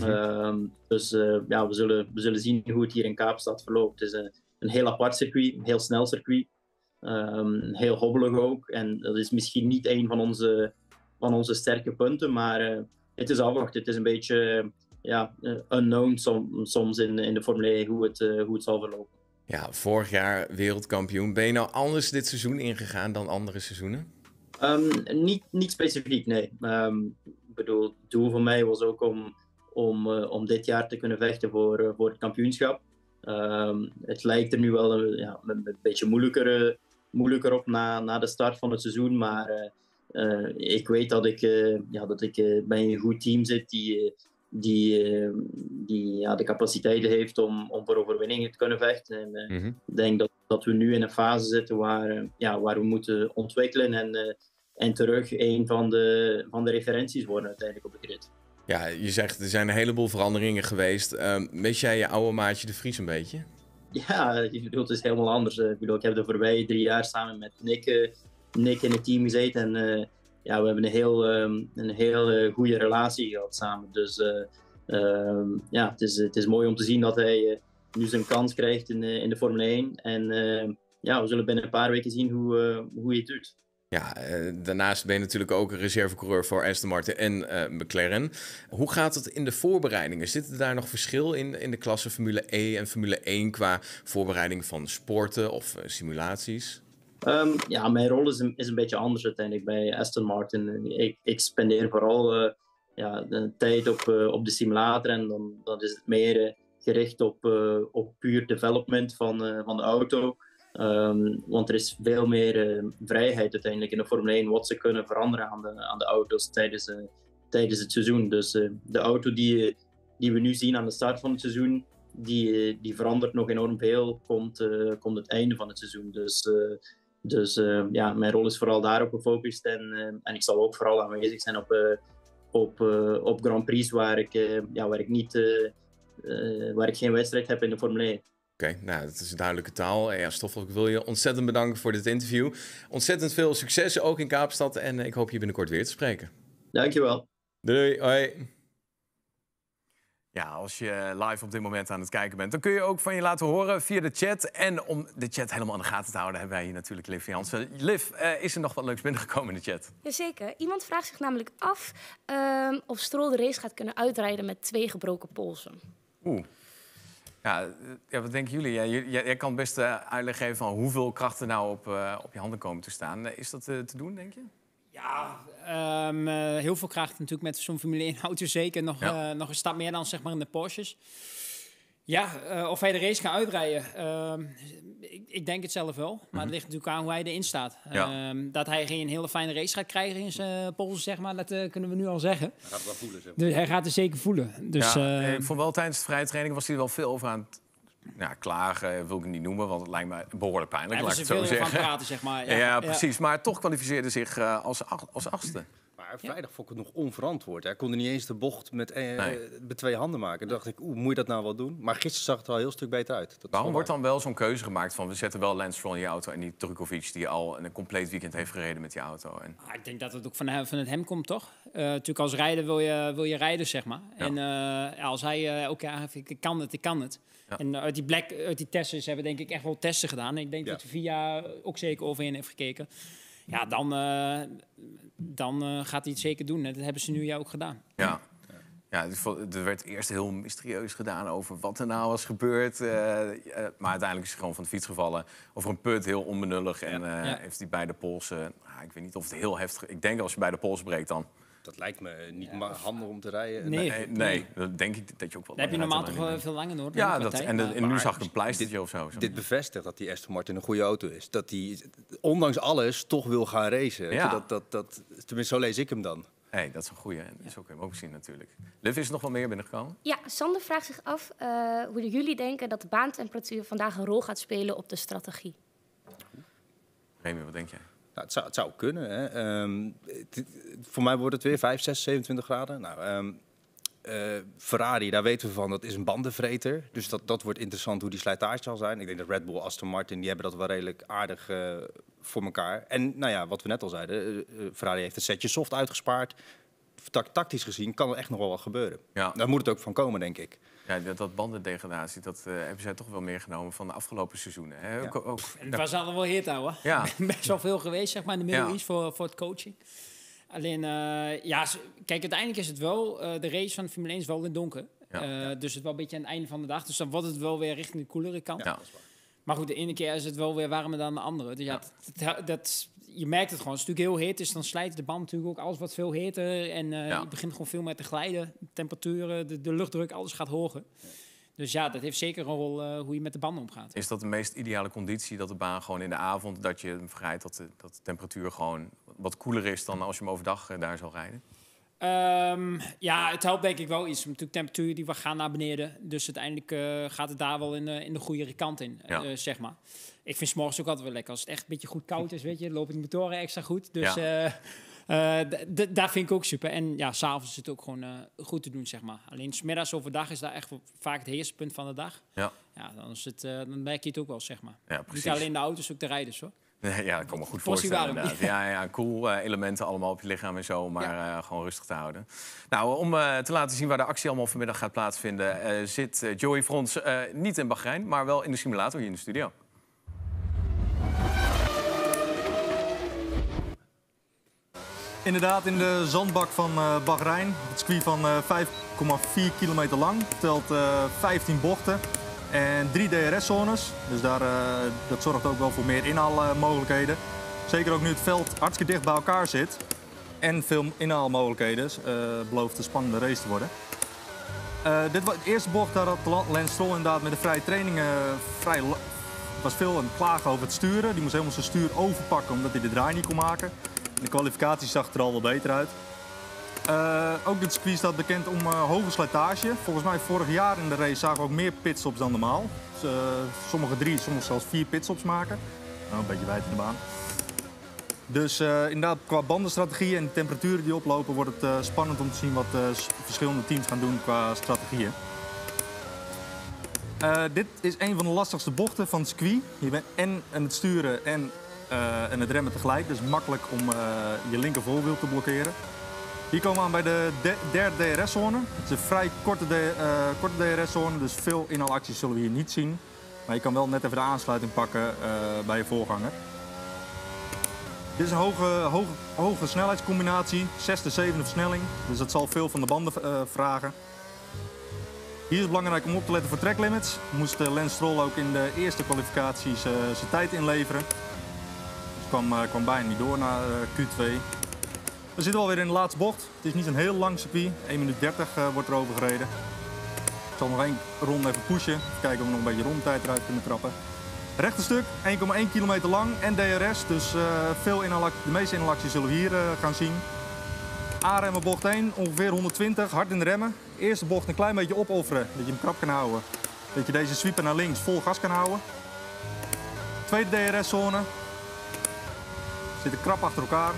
Dus we zullen zien hoe het hier in Kaapstad verloopt. Het is een heel apart circuit, een heel snel circuit. Heel hobbelig ook. En dat is misschien niet een van onze sterke punten, maar het is afwachten. Het is een beetje unknown soms in de Formule 1 hoe het zal verlopen. Ja, vorig jaar wereldkampioen. Ben je nou anders dit seizoen ingegaan dan andere seizoenen? Niet specifiek, nee. Ik bedoel, het doel van mij was ook om dit jaar te kunnen vechten voor het kampioenschap. Het lijkt er nu wel een beetje moeilijker op na de start van het seizoen, maar ik weet dat ik bij een goed team zit die de capaciteiten heeft om voor overwinningen te kunnen vechten. En ik denk dat we nu in een fase zitten waar we moeten ontwikkelen en terug een van de referenties worden uiteindelijk op de grid. Ja, je zegt er zijn een heleboel veranderingen geweest. Mis jij je oude maatje de Vries een beetje? Ja, je bedoelt, het is helemaal anders. Ik heb de voorbije 3 jaar samen met Nick in het team gezeten. En we hebben een heel goede relatie gehad samen. Dus het is mooi om te zien dat hij nu zijn kans krijgt in de Formule 1. En we zullen binnen een paar weken zien hoe hij het doet. Ja, daarnaast ben je natuurlijk ook een reservecoureur voor Aston Martin en McLaren. Hoe gaat het in de voorbereidingen? Zit er daar nog verschil in de klasse Formule E en Formule 1 qua voorbereiding van sporten of simulaties? Mijn rol is een beetje anders uiteindelijk bij Aston Martin. Ik spendeer vooral de tijd op de simulator en dan is het meer gericht op puur development van de auto. Want er is veel meer vrijheid uiteindelijk in de Formule 1 wat ze kunnen veranderen aan de auto's tijdens het seizoen. Dus de auto die we nu zien aan de start van het seizoen, die verandert nog enorm veel, komt het einde van het seizoen. Dus mijn rol is vooral daarop gefocust en ik zal ook vooral aanwezig zijn op Grand Prix waar ik geen wedstrijd heb in de Formule 1. Oké, nou, dat is een duidelijke taal. Ja, Stoffel, ik wil je ontzettend bedanken voor dit interview. Ontzettend veel succes ook in Kaapstad en ik hoop je binnenkort weer te spreken. Dankjewel. Doei, hoi. Ja, als je live op dit moment aan het kijken bent, dan kun je ook van je laten horen via de chat. En om de chat helemaal in de gaten te houden, hebben wij hier natuurlijk Liv Jansen. Liv, is er nog wat leuks binnengekomen in de chat? Jazeker. Iemand vraagt zich namelijk af of Stroll de race gaat kunnen uitrijden met 2 gebroken polsen. Ja, wat denken jullie? Jij kan best uitleg geven van hoeveel krachten nou op je handen komen te staan. Is dat te doen, denk je? Ja, heel veel kracht natuurlijk met zo'n Formule 1 auto zeker. Nog een stap meer dan zeg maar in de Porsches. Ja, of hij de race gaat uitrijden. Ik denk het zelf wel. Maar het ligt natuurlijk aan hoe hij erin staat. Ja. Dat hij geen hele fijne race gaat krijgen in zijn polsen, zeg maar. Dat kunnen we nu al zeggen. Hij gaat het wel voelen, zeg maar. Dus hij gaat het zeker voelen. Dus, ik vond wel tijdens de vrije training was hij er wel veel over aan het klagen wil ik niet noemen, want het lijkt me behoorlijk pijnlijk, laat ik het ze zo veel zeggen. van praten, zeg maar. Ja, precies. Maar toch kwalificeerde zich als achtste. Maar vrijdag vond ik het nog onverantwoord. Hij kon er niet eens de bocht met 2 handen maken. Toen dacht ik, moet je dat nou wel doen? Maar gisteren zag het er al een heel stuk beter uit. Waarom wordt dan wel zo'n keuze gemaakt van... we zetten wel Lance Stroll in je auto en niet Drukovic... die al een compleet weekend heeft gereden met die auto? Ik denk dat het ook van het hem komt, toch? Natuurlijk als rijder wil je rijden, zeg maar. Ja. En als hij ook ik kan het. Ja. En uit die testen, ze hebben denk ik echt wel testen gedaan. En ik denk dat VIA ook zeker overheen heeft gekeken. Ja, dan gaat hij het zeker doen. Dat hebben ze nu ook gedaan. Ja. Ja, er werd eerst heel mysterieus gedaan over wat er nou was gebeurd. Maar uiteindelijk is hij gewoon van de fiets gevallen. Over een put, heel onbenullig. En heeft hij bij de polsen... ik weet niet of het heel heftig... Ik denk als je bij de polsen breekt dan... Dat lijkt me niet handig om te rijden. Nee, dat denk ik dat je ook wel... Dat heb je normaal toch veel langer nodig. Ja, en nu zag ik een pleistertje of zo. Dit bevestigt dat die Aston Martin een goede auto is. Dat hij ondanks alles toch wil gaan racen. Ja. Tenminste, zo lees ik hem dan. Dat is een goeie. En zo kun je hem ook zien natuurlijk. Liv, is er nog wel meer binnengekomen? Ja, Sander vraagt zich af hoe jullie denken dat de baantemperatuur vandaag een rol gaat spelen op de strategie. Remy, wat denk jij? Nou, het zou kunnen. Hè. Voor mij wordt het weer 5, 6, 27 graden. Nou, Ferrari, daar weten we van, dat is een bandenvreter. Dus dat wordt interessant hoe die slijtage zal zijn. Ik denk dat Red Bull, Aston Martin, die hebben dat wel redelijk aardig voor elkaar. En nou ja, wat we net al zeiden, Ferrari heeft een setje soft uitgespaard. Tactisch gezien kan er echt nog wel wat gebeuren. Ja. Daar moet het ook van komen, denk ik. Ja, dat bandendegradatie, dat hebben zij toch wel meer genomen van de afgeslopen seizoenen. Hè? Ja. Het was allemaal wel hit, hoor. Ja. Best wel veel geweest, zeg maar, in de Middle East voor het coaching. Alleen, kijk, uiteindelijk is het wel... de race van de Formule 1 is wel in het donker. Ja. Dus het is wel een beetje aan het einde van de dag. Dus dan wordt het wel weer richting de koelere kant. Ja. Maar goed, de ene keer is het wel weer warmer dan de andere. Dus je merkt het gewoon. Als het natuurlijk heel heet, dus dan slijt de band natuurlijk ook alles wat veel heter. En je begint gewoon veel meer te glijden. De temperaturen, de luchtdruk, alles gaat hoger. Dus ja, dat heeft zeker een rol hoe je met de banden omgaat. Is dat de meest ideale conditie, dat de baan gewoon in de avond... dat je vergrijpt dat de temperatuur gewoon wat koeler is... dan als je hem overdag daar zal rijden? Het helpt denk ik wel iets. Natuurlijk temperatuur die gaan naar beneden. Dus uiteindelijk gaat het daar wel in de goede kant in, zeg maar. Ik vind 's morgens ook altijd wel lekker. Als het echt een beetje goed koud is, weet je, lopen de motoren extra goed. Dus daar vind ik ook super. En ja, 's avonds is het ook gewoon goed te doen, zeg maar. Alleen 's middags overdag is daar echt vaak het heerste punt van de dag. Ja, dan merk je het ook wel, zeg maar. Ja, niet alleen de auto's, ook de rijders, hoor. Ja, dat kan me goed voorstellen, inderdaad. Ja, cool. Elementen allemaal op je lichaam en zo, maar gewoon rustig te houden. Nou, om te laten zien waar de actie allemaal vanmiddag gaat plaatsvinden... zit Joey Frons niet in Bahrein, maar wel in de simulator hier in de studio. Inderdaad, in de zandbak van Bahrein. Het circuit van 5,4 kilometer lang. Telt 15 bochten. En 3 DRS-zones, dus dat zorgt ook wel voor meer inhaalmogelijkheden. Zeker ook nu het veld hartstikke dicht bij elkaar zit. En veel inhaalmogelijkheden. Belooft een spannende race te worden. Dit was de eerste bocht, daar had Lance Stroll inderdaad met de vrije trainingen was veel aan het klagen over het sturen. Die moest helemaal zijn stuur overpakken omdat hij de draai niet kon maken. De kwalificatie zag er al wel beter uit. Ook dit circuit staat bekend om hoge slijtage. Volgens mij vorig jaar in de race zagen we ook meer pitstops dan normaal. Dus, sommige 3, sommige zelfs 4 pitstops maken. Nou, een beetje wijd in de baan. Dus inderdaad, qua bandenstrategie en de temperaturen die oplopen... wordt het spannend om te zien wat verschillende teams gaan doen qua strategieën. Dit is een van de lastigste bochten van het circuit. Je bent en aan het sturen en het remmen tegelijk. Dus makkelijk om je linker voorwiel te blokkeren. Hier komen we aan bij de derde DRS-zone. Het is een vrij korte DRS-zone, dus veel inhaalacties zullen we hier niet zien. Maar je kan wel net even de aansluiting pakken bij je voorganger. Dit is een hoge snelheidscombinatie, 6e, 7e versnelling. Dus dat zal veel van de banden vragen. Hier is het belangrijk om op te letten voor tracklimits. Moest Lance Stroll ook in de eerste kwalificaties zijn tijd inleveren. Dus kwam bijna niet door naar Q2. We zitten alweer in de laatste bocht. Het is niet een heel lang circuit. 1 minuut 30 wordt er over gereden. Ik zal nog 1 ronde even pushen. Even kijken of we nog een beetje rondetijd eruit kunnen trappen. Rechte stuk, 1,1 kilometer lang en DRS. Dus de meeste inhaalacties zullen we hier gaan zien. A-remmen bocht 1, ongeveer 120, hard in de remmen. Eerste bocht een klein beetje opofferen, dat je hem krap kan houden. Dat je deze sweeper naar links vol gas kan houden. Tweede DRS-zone. Zitten krap achter elkaar.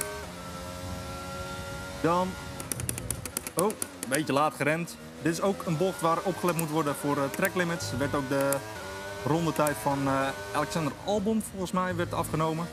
Dan... Oh, een beetje laat geremd. Dit is ook een bocht waar opgelet moet worden voor track limits. Er werd ook de rondetijd van Alexander Albon volgens mij werd afgenomen.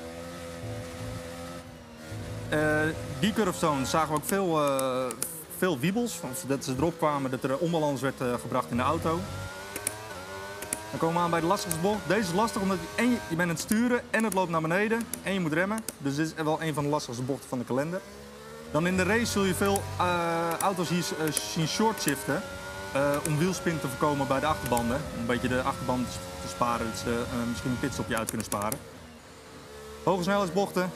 Die curbstone zagen we ook veel wiebels. Dat ze erop kwamen dat er onbalans werd gebracht in de auto. Dan komen we aan bij de lastigste bocht. Deze is lastig omdat je bent aan het sturen en het loopt naar beneden. En je moet remmen. Dus dit is wel een van de lastigste bochten van de kalender. Dan in de race zul je veel auto's hier zien shortshiften. Om wielspin te voorkomen bij de achterbanden. Om een beetje de achterbanden te sparen. Dat ze misschien een pitstopje uit kunnen sparen. Hoge snelheidsbochten.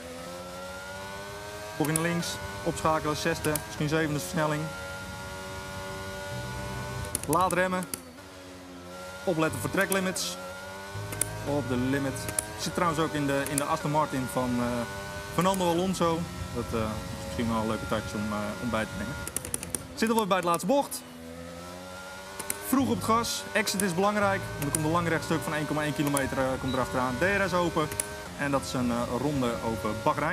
Bocht naar links. Opschakelen, 6e, misschien 7e versnelling. Laat remmen. Opletten voor track limits. Op de limit. Zit trouwens ook in de Aston Martin van Fernando Alonso. Dat is misschien wel een leuke touch om bij te nemen. Zitten we bij het laatste bocht. Vroeg op het gas. Exit is belangrijk. Er komt een lang rechtstuk van 1,1 kilometer komt erachteraan. DRS open. En dat is een ronde over Bahrein.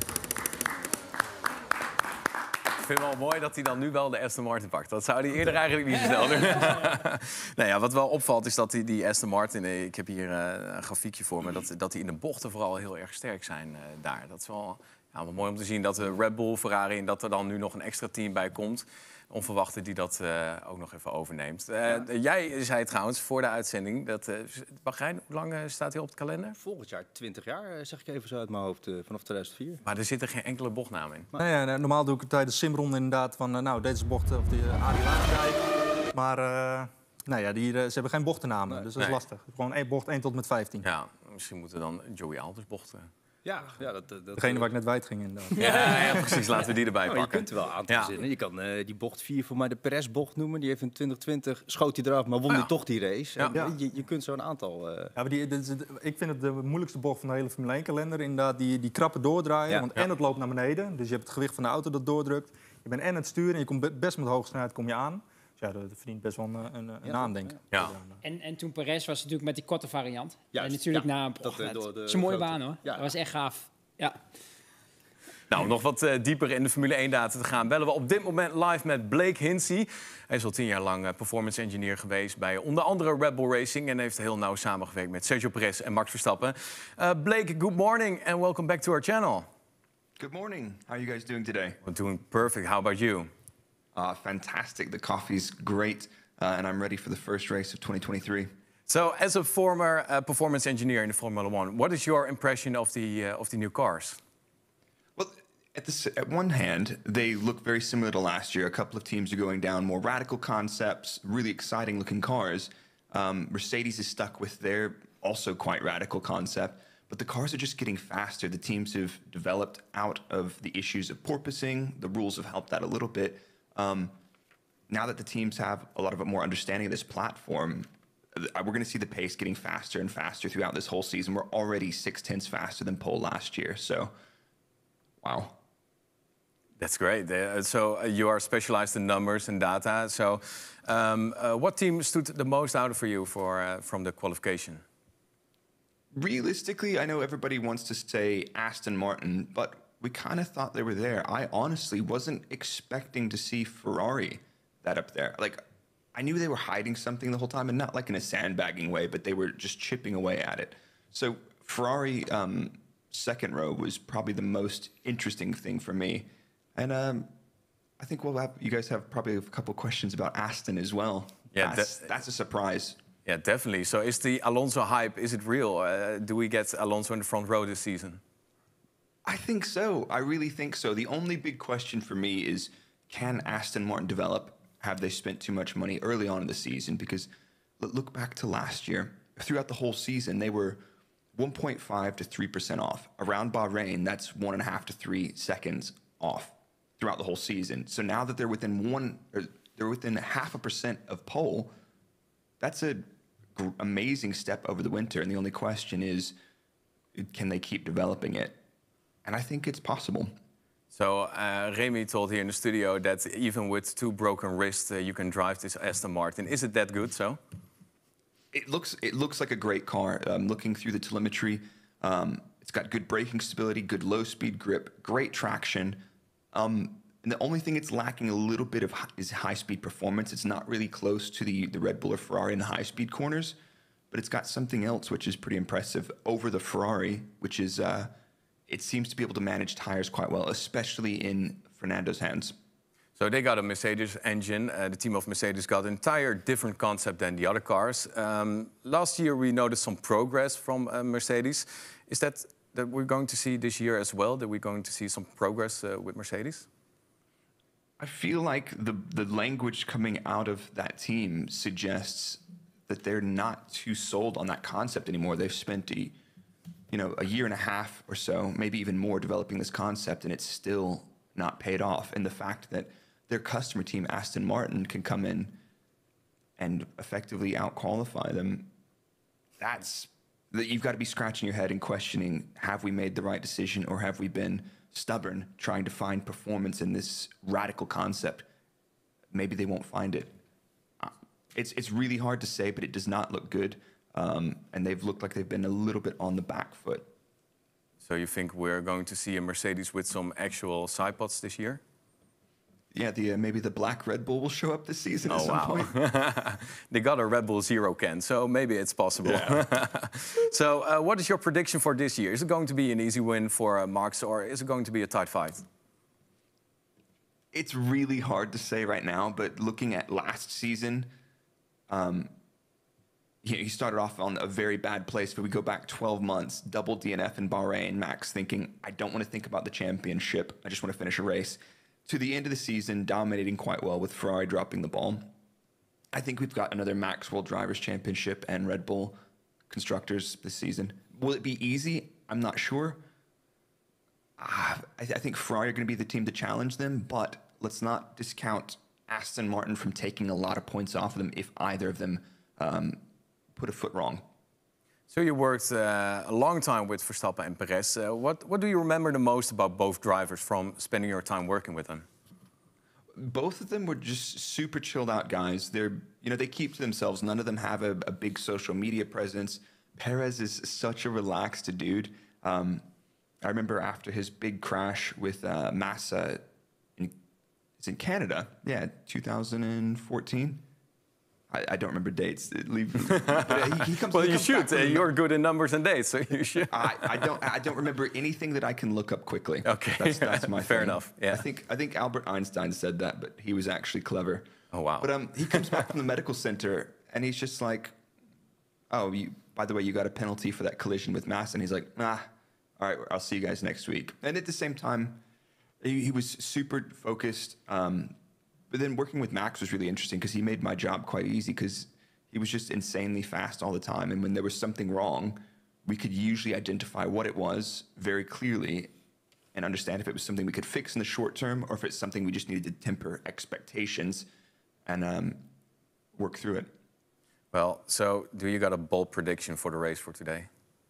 Ik vind het wel mooi dat hij dan nu wel de Aston Martin pakt. Dat zou hij eerder eigenlijk niet zo snel doen. Nou ja, wat wel opvalt is dat die Aston Martin... Ik heb hier een grafiekje voor me. Dat die in de bochten vooral heel erg sterk zijn daar. Dat is wel mooi om te zien dat de Red Bull, Ferrari... en dat er dan nu nog een extra team bij komt. Onverwachte die dat ook nog even overneemt. Jij zei trouwens voor de uitzending dat Bahrein, hoe lang staat hij op het kalender? Volgend jaar 20 jaar, zeg ik even zo uit mijn hoofd, vanaf 2004. Maar er zit er geen enkele bochtnaam in. Nee, normaal doe ik het tijdens de simronde inderdaad van deze bocht of die Rijden. Maar ze hebben geen bochtennamen, dus dat is lastig. Gewoon één bocht 1 tot met 15. Ja, misschien moeten dan Joey Alters bochten. Ja, dat degene waar ik net wijd ging inderdaad. Ja, precies. Laten we die erbij pakken. Je kunt er wel aan verzinnen. Je kan die bocht 4 voor mij de Perez-bocht noemen. Die heeft in 2020 schoot hij eraf, maar won toch die race. Ja. Je kunt zo een aantal... Ja, maar ik vind het de moeilijkste bocht van de hele Formule 1-kalender. Inderdaad, die krappen doordraaien. Want en het loopt naar beneden. Dus je hebt het gewicht van de auto dat doordrukt. Je bent en het sturen en je komt best met hoge snelheid kom je aan. Ja, dat verdient best wel een naam, denk ik. Ja. En toen Perez was natuurlijk met die korte variant. Juist, en natuurlijk na een bocht. Dat is een mooie baan, hoor. Ja. Dat was echt gaaf. Ja. Nou, nog wat dieper in de Formule 1-data te gaan... bellen we op dit moment live met Blake Hinsey. Hij is al 10 jaar lang performance engineer geweest... bij onder andere Red Bull Racing... en heeft heel nauw samengewerkt met Sergio Perez en Max Verstappen. Blake, good morning and welcome back to our channel. Good morning. How are you guys doing today? We're doing perfect. How about you? Fantastic. The coffee's great, and I'm ready for the first race of 2023. So, as a former performance engineer in the Formula One, what is your impression of the new cars? Well, at one hand, they look very similar to last year. A couple of teams are going down more radical concepts, really exciting-looking cars. Mercedes is stuck with their also quite radical concept, but the cars are just getting faster. The teams have developed out of the issues of porpoising. The rules have helped that a little bit. Now that the teams have a lot of more understanding of this platform, we're going to see the pace getting faster and faster throughout this whole season. We're already 6/10 faster than pole last year, so wow. That's great. So you are specialized in numbers and data. So what team stood the most out for you from the qualification? Realistically, I know everybody wants to say Aston Martin, but we kind of thought they were there. I honestly wasn't expecting to see Ferrari that up there. Like, I knew they were hiding something the whole time, and not like in a sandbagging way, but they were just chipping away at it. So Ferrari second row was probably the most interesting thing for me. And I think you guys have probably a couple questions about Aston as well. Yeah, that's a surprise. Yeah, definitely. So is the Alonso hype, is it real? Do we get Alonso in the front row this season? I think so. I really think so. The only big question for me is, can Aston Martin develop? Have they spent too much money early on in the season? Because look back to last year. Throughout the whole season, they were 1.5 to 3% off. Around Bahrain, that's 1.5 to 3 seconds off throughout the whole season. So now that they're within 0.5% of pole, that's an amazing step over the winter. And the only question is, can they keep developing it? And I think it's possible. So Remy told here in the studio that even with 2 broken wrists, you can drive this Aston Martin. Is it that good? So it looks like a great car. Looking through the telemetry, it's got good braking stability, good low-speed grip, great traction. And the only thing it's lacking a little bit of is high-speed performance. It's not really close to the Red Bull or Ferrari in the high-speed corners, but it's got something else which is pretty impressive over the Ferrari, which is it seems to be able to manage tires quite well, especially in Fernando's hands. So they got a Mercedes engine. The team of Mercedes got an entire different concept than the other cars. Last year we noticed some progress from Mercedes. Is that we're going to see this year as well? That we're going to see some progress with Mercedes? I feel like the language coming out of that team suggests that they're not too sold on that concept anymore. They've spent a year and a half or so, maybe even more, developing this concept, and it's still not paid off. And the fact that their customer team, Aston Martin, can come in and effectively out-qualify them, you've got to be scratching your head and questioning, have we made the right decision or have we been stubborn trying to find performance in this radical concept? Maybe they won't find it. It's really hard to say, but it does not look good. And they've looked like they've been a little bit on the back foot. So you think we're going to see a Mercedes with some actual side pods this year? Yeah, maybe the black Red Bull will show up this season at some point. They got a Red Bull Zero can, so maybe it's possible. Yeah. So what is your prediction for this year? Is it going to be an easy win for Max, or is it going to be a tight fight? It's really hard to say right now, but looking at last season, he started off on a very bad place, but we go back 12 months, double DNF in Bahrain, Max thinking, I don't want to think about the championship, I just want to finish a race. To the end of the season, dominating quite well with Ferrari dropping the ball. I think we've got another Max World Drivers' Championship and Red Bull Constructors this season. Will it be easy? I'm not sure. I think Ferrari are going to be the team to challenge them, but let's not discount Aston Martin from taking a lot of points off of them if either of them put a foot wrong. So you worked a long time with Verstappen and Perez. What do you remember the most about both drivers from spending your time working with them? Both of them were just super chilled out guys. They keep to themselves. None of them have a big social media presence. Perez is such a relaxed dude. I remember after his big crash with Massa, it's in Canada, 2014. I don't remember dates. He comes. Well, you should. You're good in numbers and dates, so you should. I don't remember anything that I can look up quickly. Okay, that's my fair thing. enough. Yeah. I think Albert Einstein said that, but he was actually clever. Oh wow. But he comes back from the medical center and he's just like, "Oh, by the way, you got a penalty for that collision with Massa." And he's like, "All right, I'll see you guys next week." And at the same time, he was super focused. But then working with Max was really interesting because he made my job quite easy because he was just insanely fast all the time. And when there was something wrong, we could usually identify what it was very clearly and understand if it was something we could fix in the short term or if it's something we just needed to temper expectations and work through it. Well, so do you got a bold prediction for the race for today?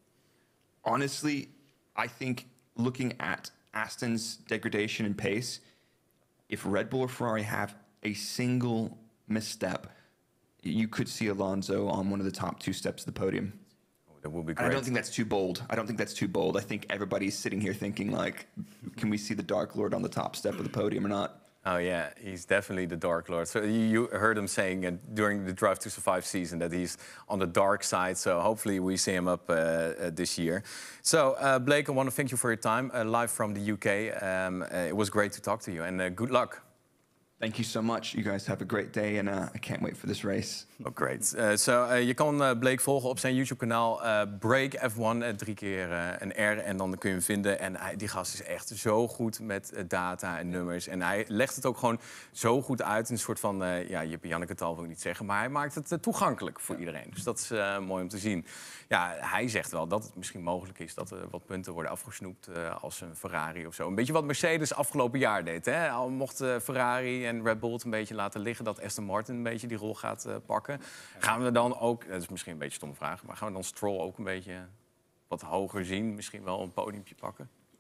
Honestly, I think looking at Aston's degradation in pace, if Red Bull or Ferrari have a single misstep, you could see Alonso on one of the top 2 steps of the podium. Oh, that would be great. I don't think that's too bold. I think everybody's sitting here thinking, like, can we see the Dark Lord on the top step of the podium or not? Oh, yeah, he's definitely the Dark Lord. So you heard him saying during the Drive to Survive season that he's on the dark side. So hopefully we see him up this year. So, Blake, I want to thank you for your time, live from the UK. It was great to talk to you, and good luck. Thank you so much. You guys have a great day, and I can't wait for this race. Oh, great. Je kan Blake volgen op zijn YouTube-kanaal Break F1, 3 keer een R en dan kun je hem vinden. En die gast is echt zo goed met data en nummers. En hij legt het ook gewoon zo goed uit. Een soort van, Jippe-Janneke taal wil ik niet zeggen, maar hij maakt het toegankelijk voor iedereen. Dus dat is mooi om te zien. Ja, hij zegt wel dat het misschien mogelijk is dat er wat punten worden afgesnoept als een Ferrari of zo. Een beetje wat Mercedes afgelopen jaar deed. Hè? Al mocht Ferrari en Red Bull het een beetje laten liggen, dat Aston Martin een beetje die rol gaat pakken. Gaan we dan ook, dat is misschien een beetje een stomme vraag, maar gaan we dan Stroll ook een beetje wat hoger zien? Misschien wel een podiumpje pakken?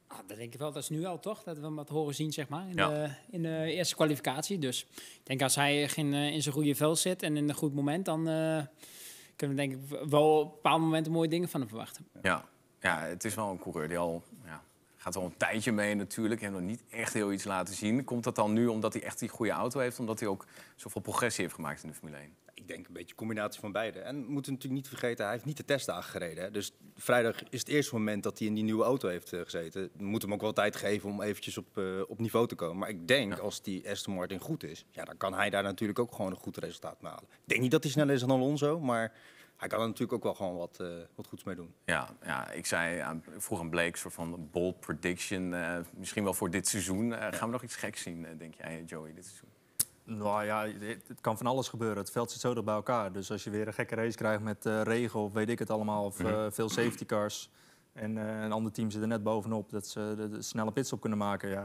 Dat denk ik wel. Dat is nu al toch? Dat we hem wat horen zien, zeg maar, in de eerste kwalificatie. Dus ik denk als hij in zijn goede vel zit en in een goed moment, dan kunnen we denk ik wel op bepaalde momenten mooie dingen van hem verwachten. Ja, het is wel een coureur die al... gaat al een tijdje mee natuurlijk. Heeft nog niet echt heel iets laten zien. Komt dat dan nu omdat hij echt die goede auto heeft? Omdat hij ook zoveel progressie heeft gemaakt in de Formule 1? Ik denk een beetje een combinatie van beide. En we moeten natuurlijk niet vergeten, hij heeft niet de testdagen gereden. Hè. Dus vrijdag is het eerste moment dat hij in die nieuwe auto heeft gezeten. We moeten hem ook wel tijd geven om eventjes op niveau te komen. Maar ik denk, als die Aston Martin goed is, dan kan hij daar natuurlijk ook gewoon een goed resultaat mee halen. Ik denk niet dat hij sneller is dan Alonso, maar hij kan er natuurlijk ook wel gewoon wat goeds mee doen. Ja, ik vroeg aan Blake, soort van bold prediction. Misschien wel voor dit seizoen. Gaan we nog iets geks zien, denk jij, Joey, dit seizoen? Nou ja, het kan van alles gebeuren. Het veld zit zo dicht bij elkaar. Dus als je weer een gekke race krijgt met regen of weet ik het allemaal... of veel safety cars en een ander team zit er net bovenop... dat ze de snelle pitstop kunnen maken.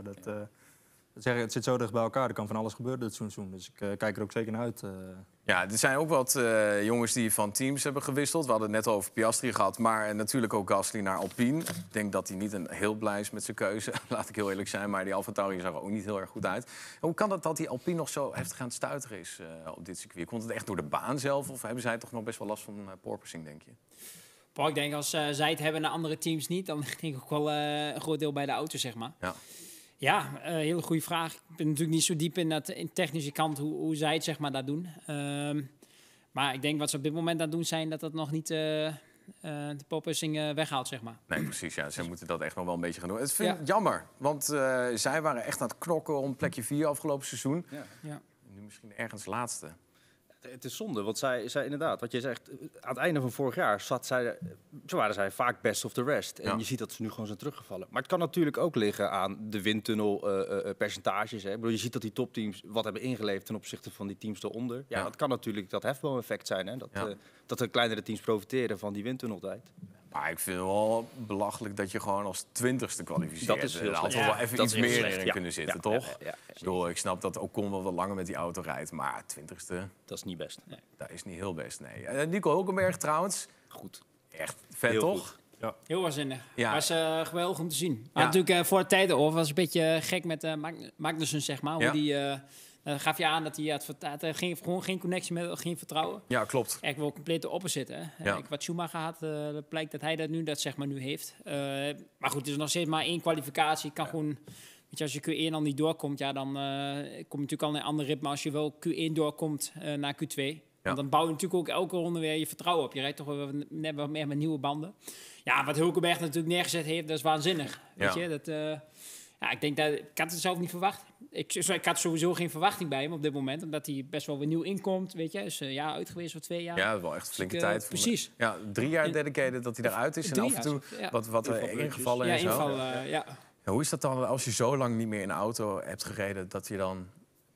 Het zit zo dicht bij elkaar. Er kan van alles gebeuren dit seizoen. Dus ik kijk er ook zeker naar uit. Ja, er zijn ook wat jongens die van teams hebben gewisseld. We hadden het net over Piastri gehad, maar natuurlijk ook Gasly naar Alpine. Ik denk dat hij niet heel blij is met zijn keuze, laat ik heel eerlijk zijn. Maar die AlphaTauri zag er ook niet heel erg goed uit. Hoe kan het dat die Alpine nog zo heftig aan het stuiteren is op dit circuit? Komt het echt door de baan zelf of hebben zij toch nog best wel last van porpoising, denk je? Ik denk als zij het hebben naar andere teams niet, dan denk ik ook wel een groot deel bij de auto, zeg maar. Ja, hele goede vraag. Ik ben natuurlijk niet zo diep in de technische kant hoe zij het zeg maar daar doen. Maar ik denk wat ze op dit moment aan het doen zijn, dat nog niet de porpoising weghaalt, zeg maar. Nee, precies. Ja, ze moeten dat echt nog wel een beetje gaan doen. Het vind ik jammer, want zij waren echt aan het knokken om plekje 4 afgelopen seizoen. Ja. Nu misschien ergens laatste. Het is zonde, want zij inderdaad, wat je zegt, aan het einde van vorig jaar waren zij vaak best of the rest. En je ziet dat ze nu gewoon zijn teruggevallen. Maar het kan natuurlijk ook liggen aan de windtunnelpercentages. Ik bedoel, je ziet dat die topteams wat hebben ingeleverd ten opzichte van die teams eronder. Ja, dat kan natuurlijk dat hefboom-effect zijn. Hè? Dat de kleinere teams profiteren van die windtunneltijd. Maar ik vind het wel belachelijk dat je gewoon als 20ste kwalificeert. Dat is heel Daar had slecht. wel even iets meer slecht. in kunnen zitten, toch? Ja. Ik snap dat Ocon wel wat langer met die auto rijdt, maar 20ste... Dat is niet best. Nee. Dat is niet heel best, nee. Nico Hulkenberg trouwens. Goed. Echt vet, heel toch? Goed. Ja. Heel waanzinnig. Ja. Was geweldig om te zien. Maar natuurlijk voor het tijden was een beetje gek met Magnussen, zeg maar. Hoe die... gaf je aan dat hij gewoon geen connectie met geen vertrouwen. Ja, klopt. Echt wel compleet de opposite. Hè? Wat Schumacher had, blijkt dat hij dat zeg maar nu heeft. Maar goed, het is nog steeds maar 1 kwalificatie. Kan gewoon, weet je, als je Q1 al niet doorkomt, dan kom je natuurlijk al in een ander ritme. Als je wel Q1 doorkomt naar Q2. Want dan bouw je natuurlijk ook elke ronde weer je vertrouwen op. Je rijdt toch net wat meer met nieuwe banden. Ja, wat Hulkenberg natuurlijk neergezet heeft, dat is waanzinnig. Weet je, dat... ik denk dat ik had het zelf niet verwacht. Ik had sowieso geen verwachting bij hem op dit moment, omdat hij best wel weer nieuw inkomt, weet je. Dus uit geweest voor 2 jaar. Ja, dat is wel echt een flinke tijd. Precies. Ja, 3 jaar dedicated dat hij eruit is en af en toe wat ingevallen en zo. Hoe is dat dan als je zo lang niet meer in een auto hebt gereden, dat je dan...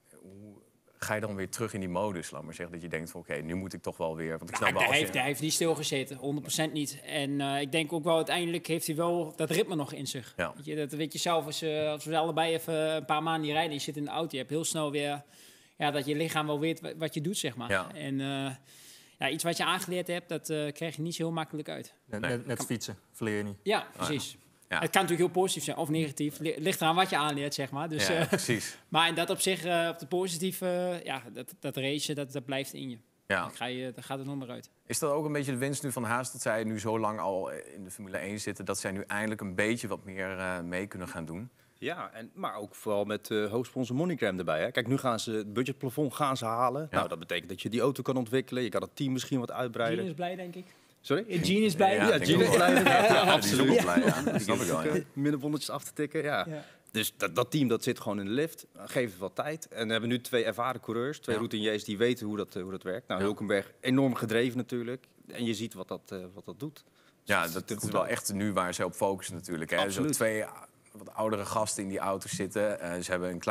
Ga je dan weer terug in die modus, laat maar zeggen, dat je denkt van oké, nu moet ik toch wel weer... Want ik snap wel hij heeft niet stilgezeten, 100% niet. En ik denk ook wel, uiteindelijk heeft hij wel dat ritme nog in zich. Ja. Weet je, dat weet je zelf, als we allebei even een paar maanden niet rijden, je zit in de auto, je hebt heel snel weer... dat je lichaam wel weet wat je doet, zeg maar. Ja. En iets wat je aangeleerd hebt, dat krijg je niet zo heel makkelijk uit. Net fietsen, verleer je niet. Ja, precies. Ja. Het kan natuurlijk heel positief zijn of negatief. Ligt eraan wat je aanleert, zeg maar. Dus, precies. Maar in dat op zich, op de positieve, dat racen, dat blijft in je. Ja. Dan gaat het nog maar uit. Is dat ook een beetje de winst nu van Haas, dat zij nu zo lang al in de Formule 1 zitten, dat zij nu eindelijk een beetje wat meer mee kunnen gaan doen? Ja, maar ook vooral met hoofdsponsor MoneyGram erbij. Hè. Kijk, nu gaan ze het budgetplafond halen. Ja. Nou, dat betekent dat je die auto kan ontwikkelen. Je kan het team misschien wat uitbreiden. Gene is blij, denk ik. Sorry? Gene is blij. Ja, Gene is blij. Ja, absoluut. Ja, blij, ja. Dat snap ik wel, ja. Middenbonnetjes af te tikken, ja. Dus dat team dat zit gewoon in de lift. Geef het wat tijd. En we hebben nu 2 ervaren coureurs, 2 routiniers die weten hoe dat werkt. Nou, Hulkenberg enorm gedreven natuurlijk. En je ziet wat dat doet. Ja, dat is wel echt nu waar ze op focussen natuurlijk. Hè. Zo 2 wat oudere gasten in die auto zitten. Ze hebben een kleine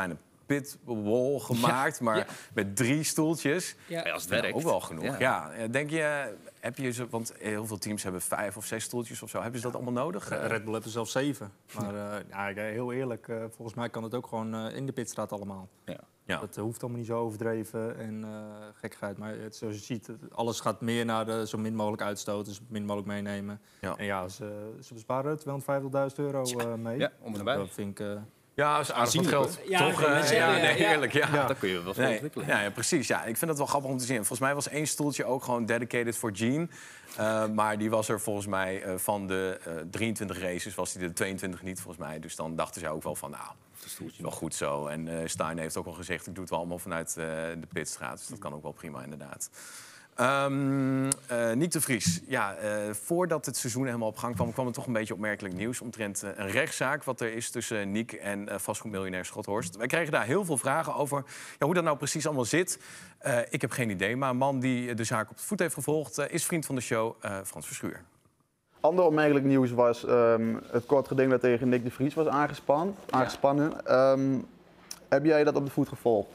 pitwall gemaakt, maar met 3 stoeltjes. Ja. Ja, als het Dat is werkt. ook wel genoeg. Ja. Ja. Denk je, heb je ze, want heel veel teams hebben 5 of 6 stoeltjes of zo. Hebben ze dat allemaal nodig? Red Bull heeft er zelfs 7. Maar heel eerlijk, volgens mij kan het ook gewoon in de pitstraat allemaal. Ja. Dat hoeft allemaal niet zo overdreven en gekkigheid. Maar zoals je ziet, alles gaat meer naar zo min mogelijk uitstoten, zo min mogelijk meenemen. Ja. En ja, ze besparen €250.000 mee. Ja, om en nabij. Dat vind ik... Ja, dat is aardig wat geld. Ja, Toch? Heerlijk. Ja. Dat kun je wel veel ontwikkelen. Ja, precies. Ja. Ik vind dat wel grappig om te zien. Volgens mij was 1 stoeltje ook gewoon dedicated voor Gene. Maar die was er volgens mij van de 23 races, was die de 22 niet volgens mij. Dus dan dachten ze ook wel van, nou, wel goed zo. En Stein heeft ook al gezegd, ik doe het wel allemaal vanuit de pitstraat. Dus dat kan ook wel prima, inderdaad. Nick de Vries, voordat het seizoen helemaal op gang kwam het toch een beetje opmerkelijk nieuws omtrent een rechtszaak wat er is tussen Nick en vastgoedmiljonair Schothorst. Wij kregen daar heel veel vragen over hoe dat nou precies allemaal zit. Ik heb geen idee, maar een man die de zaak op de voet heeft gevolgd is vriend van de show, Frans Verschuur. Ander opmerkelijk nieuws was het kort geding dat tegen Nick de Vries was aangespannen. Heb jij dat op de voet gevolgd?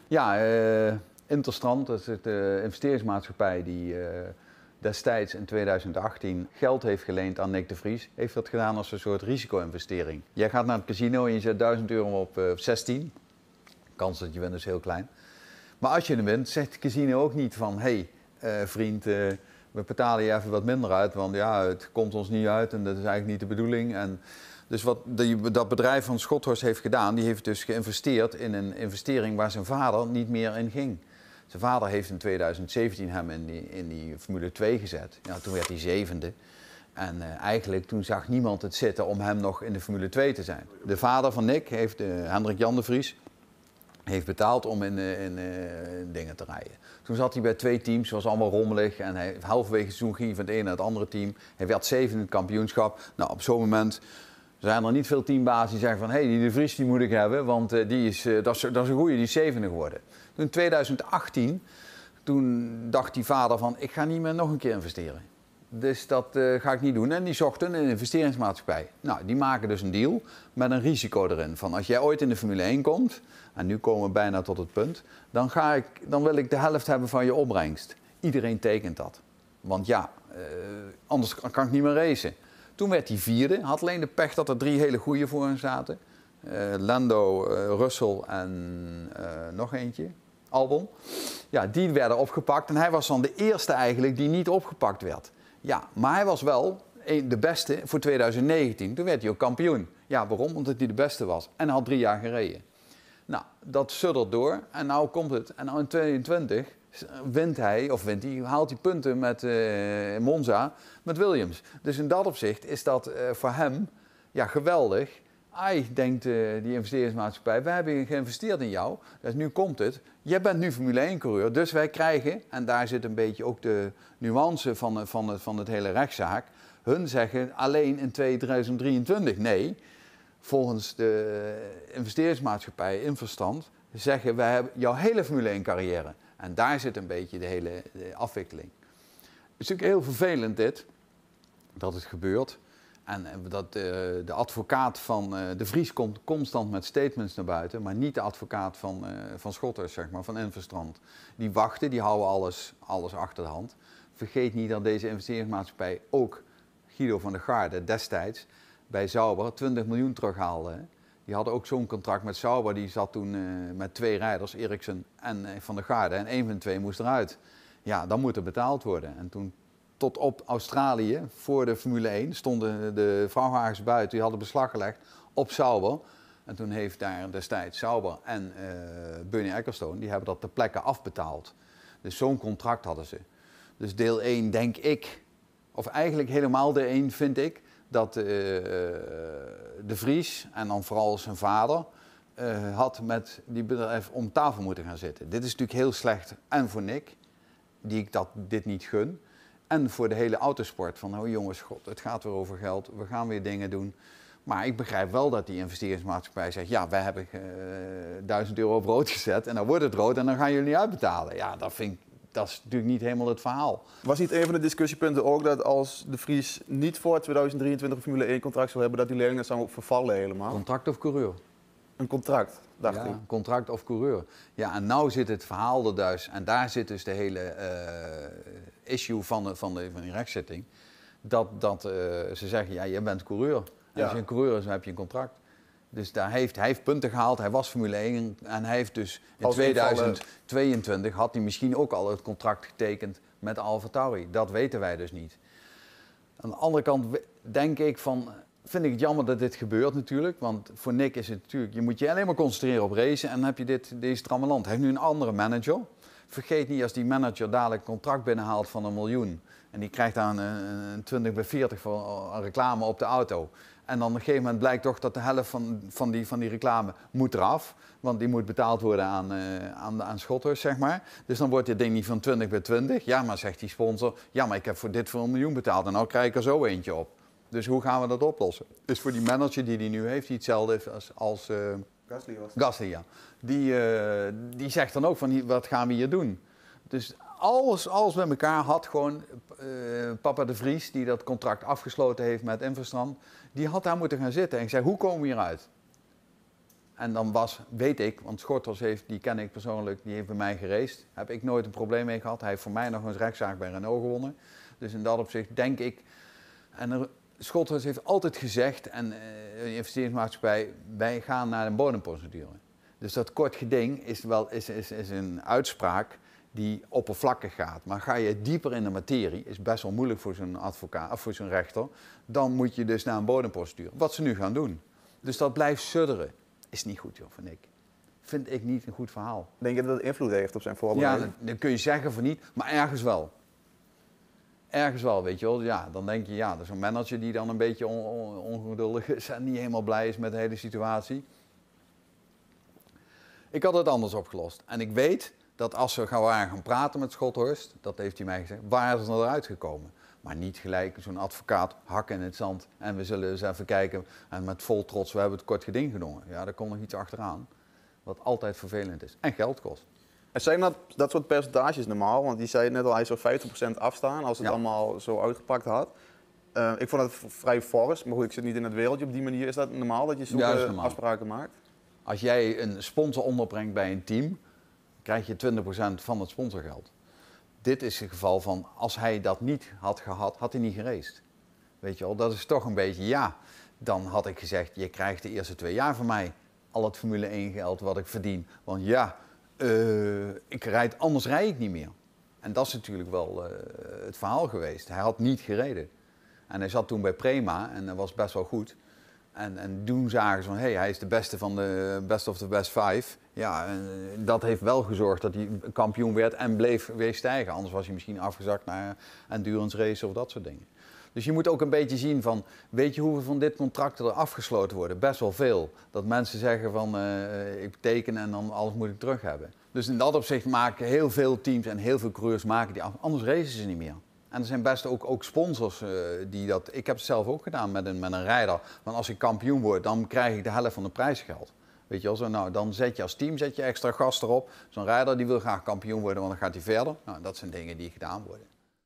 Ja, Interstrand, dat is de investeringsmaatschappij die destijds in 2018 geld heeft geleend aan Nick de Vries, heeft dat gedaan als een soort risico-investering. Jij gaat naar het casino en je zet €1000 op 16. De kans dat je wint is heel klein. Maar als je hem wint, zegt het casino ook niet van, vriend, we betalen je even wat minder uit, want ja, het komt ons niet uit en dat is eigenlijk niet de bedoeling. Dus wat dat bedrijf van Schothorst heeft gedaan, die heeft dus geïnvesteerd in een investering waar zijn vader niet meer in ging. Zijn vader heeft in 2017 hem in die Formule 2 gezet. Ja, toen werd hij 7e. En eigenlijk toen zag niemand het zitten om hem nog in de Formule 2 te zijn. De vader van Nick, Hendrik Jan de Vries, heeft betaald om in dingen te rijden. Toen zat hij bij 2 teams, was allemaal rommelig. En halverwege het seizoen ging hij van het ene naar het andere team. Hij werd 7e in het kampioenschap. Nou, op zo'n moment zijn er niet veel teambaas die zeggen van, die de Vries die moet ik hebben, want dat is een goeie, die is 7e geworden. Toen in 2018, toen dacht die vader van, ik ga niet meer nog een keer investeren. Dus dat ga ik niet doen. En die zochten een investeringsmaatschappij. Nou, die maken dus een deal met een risico erin. Van als jij ooit in de Formule 1 komt, en nu komen we bijna tot het punt, dan wil ik de helft hebben van je opbrengst. Iedereen tekent dat. Want anders kan ik niet meer racen. Toen werd hij 4e, had alleen de pech dat er 3 hele goeie voor hem zaten. Lando, Russell en nog eentje, Albon. Ja, die werden opgepakt en hij was dan de eerste eigenlijk die niet opgepakt werd. Ja, maar hij was wel de beste voor 2019. Toen werd hij ook kampioen. Ja, waarom? Omdat hij de beste was en hij had 3 jaar gereden. Nou, dat suddert door en nou komt het. En nou in 2022 haalt hij punten met Monza met Williams. Dus in dat opzicht is dat voor hem geweldig. Denkt die investeringsmaatschappij, wij hebben geïnvesteerd in jou, dus nu komt het. Jij bent nu Formule 1-coureur, dus wij krijgen, en daar zit een beetje ook de nuance van het hele rechtszaak, hun zeggen alleen in 2023. Nee, volgens de investeringsmaatschappij Interstrand zeggen wij hebben jouw hele Formule 1-carrière. En daar zit een beetje de hele afwikkeling. Het is natuurlijk heel vervelend dat het gebeurt. En dat de advocaat van de Vries komt constant met statements naar buiten, maar niet de advocaat van Schothorst, zeg maar, van Interstrand. Die wachten, die houden alles achter de hand. Vergeet niet dat deze investeringsmaatschappij ook Guido van der Garde destijds bij Sauber 20 miljoen terughaalde. Die hadden ook zo'n contract met Sauber, die zat toen met 2 rijders, Eriksen en Van der Garde. En 1 van de 2 moest eruit. Ja, dan moet er betaald worden. En toen tot op Australië, voor de Formule 1, stonden de vrachtwagens buiten, die hadden beslag gelegd op Sauber. En toen heeft daar destijds Sauber en Bernie Ecclestone, die hebben dat ter plekke afbetaald. Dus zo'n contract hadden ze. Dus deel 1 denk ik, of eigenlijk helemaal deel 1 vind ik, dat de Vries en dan vooral zijn vader had met die bedrijf om tafel moeten gaan zitten. Dit is natuurlijk heel slecht en voor Nick, die ik dit niet gun. En voor de hele autosport. Van jongens, god, het gaat weer over geld. We gaan weer dingen doen. Maar ik begrijp wel dat die investeringsmaatschappij zegt, ja, wij hebben €1000 op rood gezet. En dan wordt het rood en dan gaan jullie niet uitbetalen. Ja, dat is natuurlijk niet helemaal het verhaal. Was niet een van de discussiepunten ook dat als de Vries niet voor 2023 een Formule 1 contract zou hebben, dat die leerlingen zou vervallen helemaal? Contract of coureur? Een contract, dacht ik. Een contract of coureur. Ja, en nou zit het verhaal er dus, en daar zit dus de hele issue van die rechtszitting. Dat ze zeggen, ja, je bent coureur. En als je een coureur is, dan heb je een contract. Dus daar hij heeft punten gehaald, hij was Formule 1 en hij heeft dus in 2022 had hij misschien ook al het contract getekend met AlphaTauri. Dat weten wij dus niet. Aan de andere kant denk ik vind ik het jammer dat dit gebeurt natuurlijk. Want voor Nick is het natuurlijk, je moet je alleen maar concentreren op racen en dan heb je deze trammeland. Hij heeft nu een andere manager. Vergeet niet als die manager dadelijk een contract binnenhaalt van $1 miljoen. En die krijgt dan een 20 bij 40 voor een reclame op de auto. En dan op een gegeven moment blijkt toch dat de helft van die reclame moet eraf. Want die moet betaald worden aan Schothorst, zeg maar. Dus dan wordt dit ding niet van 20 bij 20. Ja, maar zegt die sponsor, ja, maar ik heb voor dit voor $1 miljoen betaald. En nou krijg ik er zo eentje op. Dus hoe gaan we dat oplossen? Dus voor die manager die nu heeft, die hetzelfde heeft als Gasly, ja. Die zegt dan ook van, wat gaan we hier doen? Dus alles bij elkaar had gewoon papa de Vries, die dat contract afgesloten heeft met Infostrand, die had daar moeten gaan zitten. En ik zei, hoe komen we hieruit? En dan weet ik, want Schothorst die ken ik persoonlijk, die heeft bij mij geraced. Heb ik nooit een probleem mee gehad. Hij heeft voor mij nog eens rechtszaak bij Renault gewonnen. Dus in dat opzicht denk ik... Schothorst heeft altijd gezegd, en de investeringsmaatschappij, wij gaan naar een bodemprocedure. Dus dat kort geding is een uitspraak die oppervlakkig gaat. Maar ga je dieper in de materie, is best wel moeilijk voor zo'n advocaat of voor zo'n rechter, dan moet je dus naar een bodemprocedure. Wat ze nu gaan doen. Dus dat blijft sudderen. Is niet goed, joh, vind ik. Vind ik niet een goed verhaal. Denk je dat het invloed heeft op zijn voorbereiding? Ja, dan kun je zeggen van niet, maar ergens wel. Ergens wel, weet je wel. Ja, dan denk je, ja, dat is een manager die dan een beetje ongeduldig is en niet helemaal blij is met de hele situatie. Ik had het anders opgelost. En ik weet dat als we gaan praten met Schothorst, dat heeft hij mij gezegd, waar is er eruit gekomen? Maar niet gelijk zo'n advocaat hakken in het zand en we zullen eens even kijken en met vol trots, we hebben het kort geding genomen. Ja, daar komt nog iets achteraan, wat altijd vervelend is en geld kost. En zijn dat soort percentages normaal? Want die zei net al, hij zou 50% afstaan als het allemaal zo uitgepakt had. Ik vond het vrij fors, maar goed, ik zit niet in het wereldje op die manier. Is dat normaal dat je zulke afspraken maakt? Als jij een sponsor onderbrengt bij een team, krijg je 20% van het sponsorgeld. Dit is het geval van, als hij dat niet had gehad, had hij niet geraced. Weet je wel, dat is toch een beetje, ja, dan had ik gezegd, je krijgt de eerste 2 jaar van mij al het Formule 1 geld wat ik verdien. Want ja, anders rijd ik niet meer. En dat is natuurlijk wel het verhaal geweest. Hij had niet gereden. En hij zat toen bij Prema en dat was best wel goed. En toen zagen ze van, hey, hij is de beste van de best of the best 5. Ja, dat heeft wel gezorgd dat hij kampioen werd en bleef weer stijgen. Anders was hij misschien afgezakt naar endurance race of dat soort dingen. Dus je moet ook een beetje zien van, weet je hoeveel van dit contracten er afgesloten worden? Best wel veel. Dat mensen zeggen van, ik teken en dan alles moet ik terug hebben. Dus in dat opzicht maken heel veel teams en heel veel coureurs maken die af. Anders racen ze niet meer. En er zijn best ook sponsors die dat... Ik heb het zelf ook gedaan met een rijder. Want als ik kampioen word, dan krijg ik de helft van het prijsgeld. Weet je wel zo? Nou, dan zet je als team extra gas erop. Zo'n rijder die wil graag kampioen worden, want dan gaat hij verder. Nou, dat zijn dingen die gedaan worden.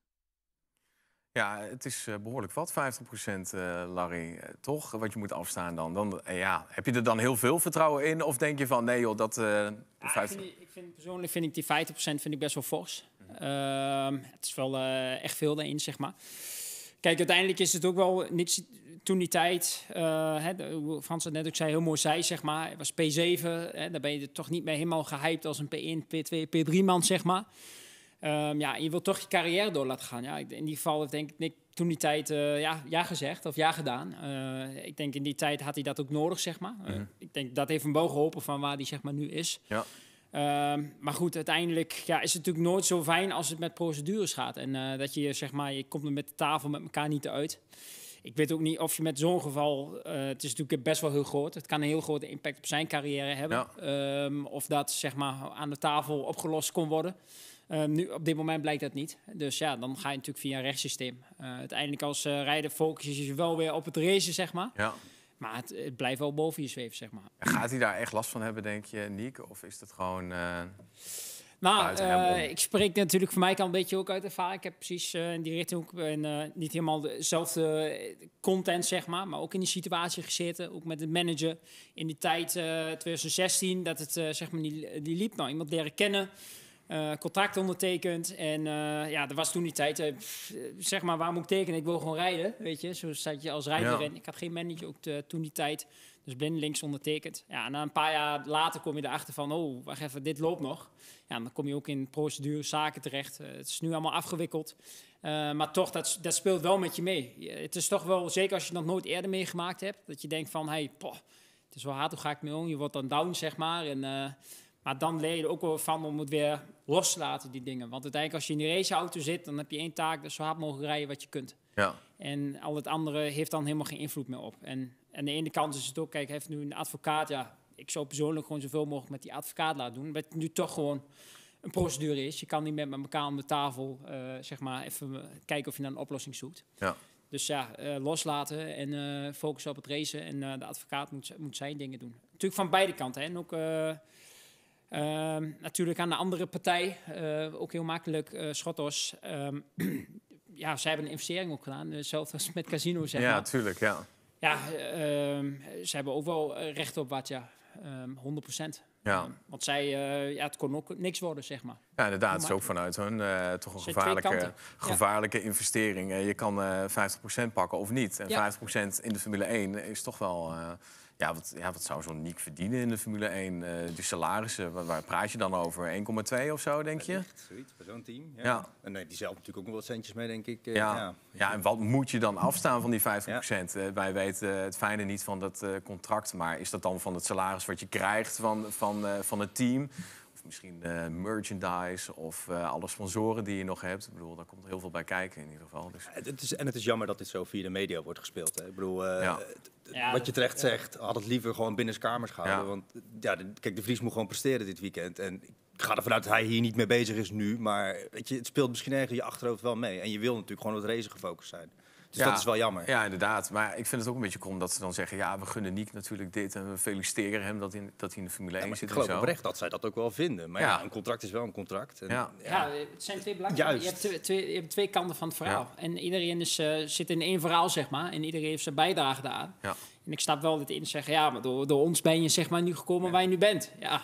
Ja, het is behoorlijk wat, 50%, Larry. Toch, wat je moet afstaan dan heb je er dan heel veel vertrouwen in? Of denk je van, nee joh, dat... Persoonlijk vind ik die 50% vind ik best wel fors. Het is wel echt veel daarin, zeg maar. Kijk, uiteindelijk is het ook wel... Toen die tijd, hoe Frans het net ook zei, heel mooi zei, zeg maar. Het was P7, daar ben je toch niet meer helemaal gehyped als een P1, P2, P3-man, zeg maar. Je wilt toch je carrière door laten gaan. Ja, in die geval heeft denk ik toen die tijd ja gezegd of ja gedaan. Ik denk in die tijd had hij dat ook nodig, zeg maar. Ik denk dat heeft hem wel geholpen van waar hij zeg maar nu is. Ja. Maar goed, uiteindelijk is het natuurlijk nooit zo fijn als het met procedures gaat. En dat je zeg maar, je komt er met de tafel met elkaar niet uit. Ik weet ook niet of je met zo'n geval... het is natuurlijk best wel heel groot. Het kan een heel grote impact op zijn carrière hebben. Ja. Of dat zeg maar aan de tafel opgelost kon worden. Nu, op dit moment blijkt dat niet. Dus ja, dan ga je natuurlijk via een rechtssysteem. Uiteindelijk als rijder focus je wel weer op het racen, zeg maar. Ja. Maar het blijft wel boven je zweven, zeg maar. Gaat hij daar echt last van hebben, denk je, Niek? Of is dat gewoon... Ik spreek natuurlijk voor mij kan een beetje ook uit ervaring. Ik heb precies in die richting ook niet helemaal dezelfde content, zeg maar ook in die situatie gezeten. Ook met de manager in die tijd 2016, dat het zeg maar die liep. Nou, iemand leren kennen, contract ondertekend. En er was toen die tijd, zeg maar, waar moet ik tekenen? Ik wil gewoon rijden, weet je. Zo zat je als rijder in. Ik had geen manager ook toen die tijd. Dus blindelings ondertekend. Ja, na een paar jaar later kom je erachter van... oh, wacht even, dit loopt nog. Ja, dan kom je ook in procedure zaken terecht. Het is nu allemaal afgewikkeld. Maar toch, dat speelt wel met je mee. Het is toch wel, zeker als je dat nooit eerder meegemaakt hebt... dat je denkt van, het is wel hard, hoe ga ik mee om? Je wordt dan down, zeg maar. Maar dan leer je er ook wel van om het weer los te laten, die dingen. Want uiteindelijk, als je in die raceauto zit... dan heb je één taak, dus zo hard mogelijk rijden wat je kunt. Ja. En al het andere heeft dan helemaal geen invloed meer op. En aan de ene kant is het ook, kijk, hij heeft nu een advocaat. Ja, ik zou persoonlijk gewoon zoveel mogelijk met die advocaat laten doen. Omdat het nu toch gewoon een procedure is. Je kan niet met elkaar aan de tafel, zeg maar, even kijken of je naar een oplossing zoekt. Ja. Dus loslaten en focussen op het racen. En de advocaat moet zijn dingen doen. Natuurlijk van beide kanten. Hè. En ook natuurlijk aan de andere partij, ook heel makkelijk, Schottos. Zij hebben een investering ook gedaan. Hetzelfde als met casino, zeg maar. Ja, tuurlijk, ja. Ja, ze hebben ook wel recht op wat, 100%. Ja. Want zij, het kon ook niks worden, zeg maar. Ja, inderdaad. Het is ook vanuit hun toch een gevaarlijke investering. Je kan 50% pakken of niet. En 50% in de Formule 1 is toch wel... wat zou zo'n Nick verdienen in de Formule 1? De salarissen, waar praat je dan over? 1,2 of zo, denk je? Zoiets, bij zo'n team. Ja. En die zelf natuurlijk ook nog wat centjes mee, denk ik. Ja, en wat moet je dan afstaan van die 50%? Wij weten het fijne niet van dat contract, maar is dat dan van het salaris wat je krijgt van het team? Of misschien merchandise of alle sponsoren die je nog hebt. Ik bedoel, daar komt heel veel bij kijken in ieder geval. Dus. Het is jammer dat dit zo via de media wordt gespeeld. Hè. Ik bedoel, wat je terecht zegt, had het liever gewoon binnen kamers gehouden. Want kijk, de Vries moet gewoon presteren dit weekend. En ik ga ervan uit dat hij hier niet mee bezig is nu. Maar weet je, het speelt misschien ergens in je achterhoofd wel mee. En je wil natuurlijk gewoon op het racen gefocust zijn. Dus dat is wel jammer. Ja, inderdaad. Maar ik vind het ook een beetje krom dat ze dan zeggen... we gunnen Nick natuurlijk dit en we feliciteren hem dat hij in de Formule 1 zit. Ik geloof oprecht dat zij dat ook wel vinden. Maar een contract is wel een contract. En, het zijn twee belangrijke... Je hebt twee kanten van het verhaal. Ja. En iedereen zit in één verhaal, zeg maar. En iedereen heeft zijn bijdrage daaraan. Ja. En ik snap wel dat in zeggen... maar door ons ben je zeg maar nu gekomen waar je nu bent. Ja.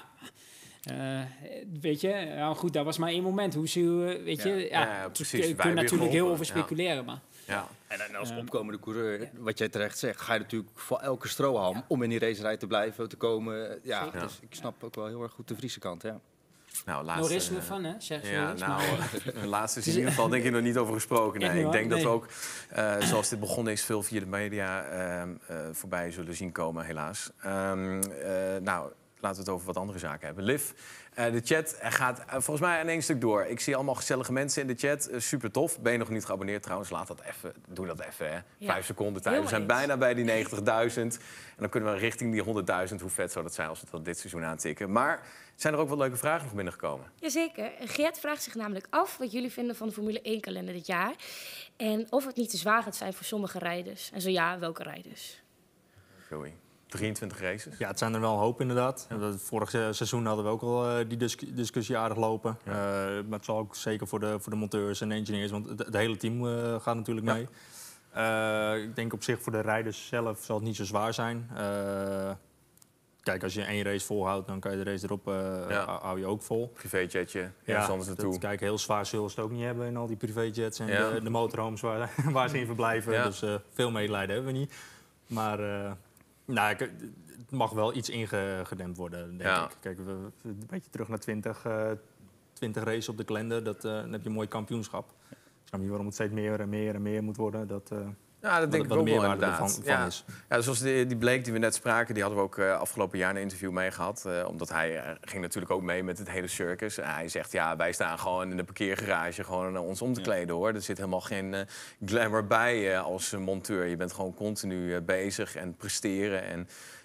Weet je, goed, dat was maar één moment. Weet je, precies. Je kunt natuurlijk heel over speculeren, maar... Ja. En als opkomende coureur, wat jij terecht zegt, ga je natuurlijk voor elke strohalm om in die racerij te blijven, te komen. Dus ik snap ook wel heel erg goed de Friese kant, Nou, laatste ervan, hè? Zeg de laatste is in ieder geval denk ik nog niet over gesproken. Nee. Ik denk dat we ook, zoals dit begonnen is, veel via de media voorbij zullen zien komen, helaas. Laten we het over wat andere zaken hebben. Liv, de chat gaat volgens mij aan één stuk door. Ik zie allemaal gezellige mensen in de chat. Super tof. Ben je nog niet geabonneerd trouwens? Doe dat even. Hè. 5 seconden tijd. We zijn bijna bij die 90.000. En dan kunnen we richting die 100.000. Hoe vet zou dat zijn als we dat dit seizoen aantikken. Maar zijn er ook wat leuke vragen nog binnengekomen? Jazeker. Geert vraagt zich namelijk af wat jullie vinden van de Formule 1-kalender dit jaar. En of het niet te zwaar gaat zijn voor sommige rijders. En zo ja, welke rijders? Joey. 23 races? Ja, het zijn er wel een hoop inderdaad. Vorig seizoen hadden we ook al die discussie aardig lopen. Ja. Maar het zal ook zeker voor de monteurs en engineers, want het hele team gaat natuurlijk mee. Ik denk op zich voor de rijders zelf zal het niet zo zwaar zijn. Kijk, als je 1 race volhoudt, dan kan je de race erop hou je ook vol. Privéjetje, anders naartoe. Kijk, heel zwaar zullen ze het ook niet hebben in al die privéjets en de motorhomes waar ze in verblijven. Ja. Dus veel medelijden hebben we niet. Maar... het mag wel iets ingedempt worden, denk ik. Kijk, een beetje terug naar 20 races op de kalender. Dan heb je een mooi kampioenschap. Ik snap niet waarom het steeds meer en meer en meer moet worden. Dat denk ik ook wel inderdaad. Van is. Ja, zoals die Blake die we net spraken, die hadden we ook afgelopen jaar een interview mee gehad. Omdat hij ging natuurlijk ook mee met het hele circus. Hij zegt, wij staan gewoon in de parkeergarage gewoon ons om te kleden, hoor. Er zit helemaal geen glamour bij als monteur. Je bent gewoon continu bezig en presteren. En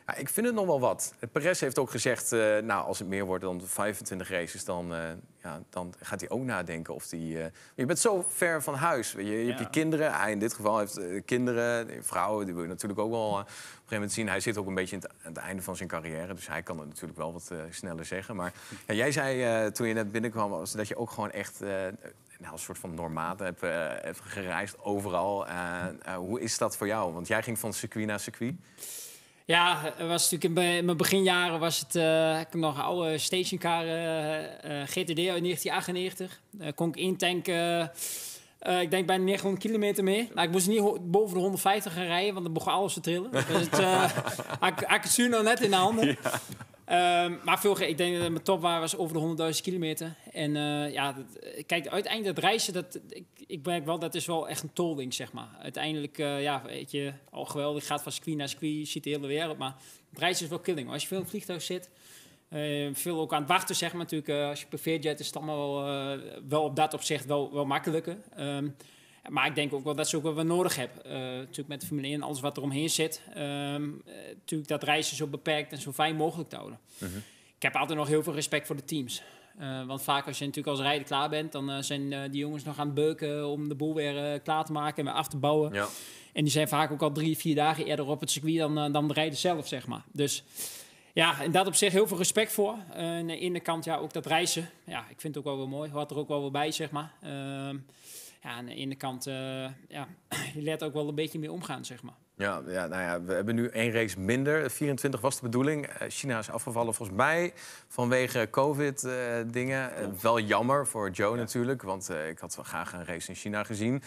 Ja, ik vind het nog wel wat. Perez heeft ook gezegd, als het meer wordt dan 25 races, dan gaat hij ook nadenken of hij... je bent zo ver van huis. Je hebt je kinderen. Hij in dit geval heeft kinderen, vrouwen. Die wil je natuurlijk ook wel op een gegeven moment zien. Hij zit ook een beetje aan het einde van zijn carrière. Dus hij kan het natuurlijk wel wat sneller zeggen. Maar jij zei toen je net binnenkwam, dat je ook gewoon echt... een soort van nomaden heb gereisd overal. Hoe is dat voor jou? Want jij ging van circuit naar circuit. Ja, het was natuurlijk in mijn beginjaren was het ik heb nog een oude stationcar GTD uit 1998. Kon ik intanken, ik denk bijna 900 kilometer mee. Nou, ik moest niet boven de 150 gaan rijden, want dan begon alles te trillen. Dus ik het stuur nou net in de handen. Ja. Maar ik denk dat mijn top was over de 100.000 kilometer. En kijk, uiteindelijk dat reizen, ik merk wel, dat is wel echt een tolding, zeg maar. Uiteindelijk, weet je, al geweldig, je gaat van circuit naar circuit, je ziet de hele wereld. Maar het reizen is wel killing. Als je veel in het vliegtuig zit, veel ook aan het wachten, zeg maar. Natuurlijk, als je privéjet is het allemaal wel op dat opzicht wel makkelijker. Maar ik denk ook wel dat ze ook wel wat nodig hebben. Natuurlijk met de Formule 1 en alles wat er omheen zit. Natuurlijk dat reizen zo beperkt en zo fijn mogelijk te houden. Mm-hmm. Ik heb altijd nog heel veel respect voor de teams. Want vaak als je natuurlijk als rijder klaar bent... dan zijn die jongens nog aan het beuken om de boel weer klaar te maken en weer af te bouwen. Ja. En die zijn vaak ook al 3-4 dagen eerder op het circuit dan de rijder zelf, zeg maar. Dus ja, en dat op zich heel veel respect voor. Aan de ene kant ook dat reizen. Ja, ik vind het ook wel mooi. Hoort er ook wel weer bij, zeg maar. Aan de ene kant, je leert ook wel een beetje mee omgaan, zeg maar. Ja, we hebben nu 1 race minder. 24 was de bedoeling. China is afgevallen volgens mij vanwege COVID-dingen. Wel jammer voor Joe natuurlijk, want ik had wel graag een race in China gezien.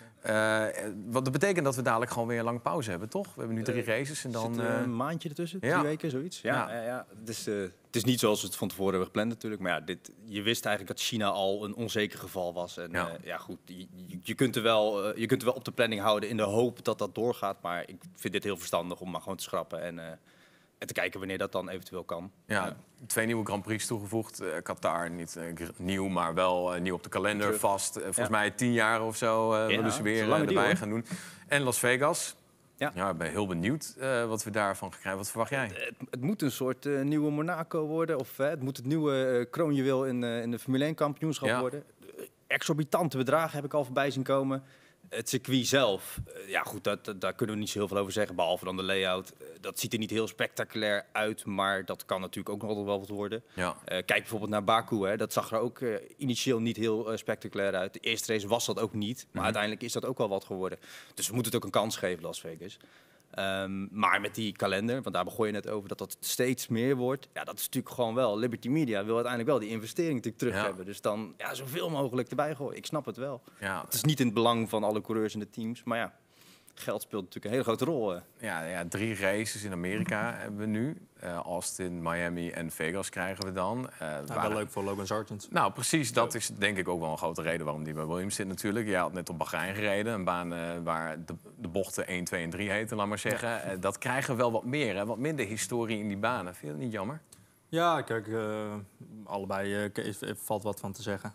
Wat dat betekent dat we dadelijk gewoon weer een lange pauze hebben, toch? We hebben nu 3 races en dan... een maandje ertussen, 3 weken, zoiets. Ja. Dus, het is niet zoals we het van tevoren hebben gepland natuurlijk. Maar je wist eigenlijk dat China al een onzeker geval was. En goed, je kunt er wel op de planning houden in de hoop dat dat doorgaat. Maar ik vind dit heel verstandig om maar gewoon te schrappen en te kijken wanneer dat dan eventueel kan. Ja, 2 nieuwe Grand Prix toegevoegd. Qatar, niet nieuw, maar wel nieuw op de kalender, vast. Volgens mij 10 jaar of zo willen ze weer erbij gaan doen. En Las Vegas. Ja, ik ben heel benieuwd wat we daarvan gaan krijgen. Wat verwacht jij? Het moet een soort nieuwe Monaco worden. Of het moet het nieuwe kroonjuweel in de Formule 1 kampioenschap worden. Exorbitante bedragen heb ik al voorbij zien komen. Het circuit zelf, daar kunnen we niet zo heel veel over zeggen, behalve dan de layout. Dat ziet er niet heel spectaculair uit, maar dat kan natuurlijk ook nog altijd wel wat worden. Ja. Kijk bijvoorbeeld naar Baku, hè. Dat zag er ook initieel niet heel spectaculair uit. De eerste race was dat ook niet, maar uiteindelijk is dat ook wel wat geworden. Dus we moeten het ook een kans geven, Las Vegas. Maar met die kalender, want daar begon je net over, dat steeds meer wordt. Ja, dat is natuurlijk gewoon wel. Liberty Media wil uiteindelijk wel die investering natuurlijk terug hebben. Dus dan zoveel mogelijk erbij gooien. Ik snap het wel. Ja. Het is niet in het belang van alle coureurs en de teams, maar ja. Geld speelt natuurlijk een hele grote rol. Ja, 3 races in Amerika hebben we nu. Austin, Miami en Vegas krijgen we dan. Wel leuk voor Logan Sargent. Nou, precies. Dat is denk ik ook wel een grote reden waarom die bij Williams zit natuurlijk. Je had net op Bahrein gereden. Een baan waar de bochten 1, 2 en 3 heten, laat maar zeggen. Ja. Dat krijgen we wel wat meer. Hè? Wat minder historie in die banen. Vind je dat niet jammer? Ja, kijk, allebei valt wat van te zeggen.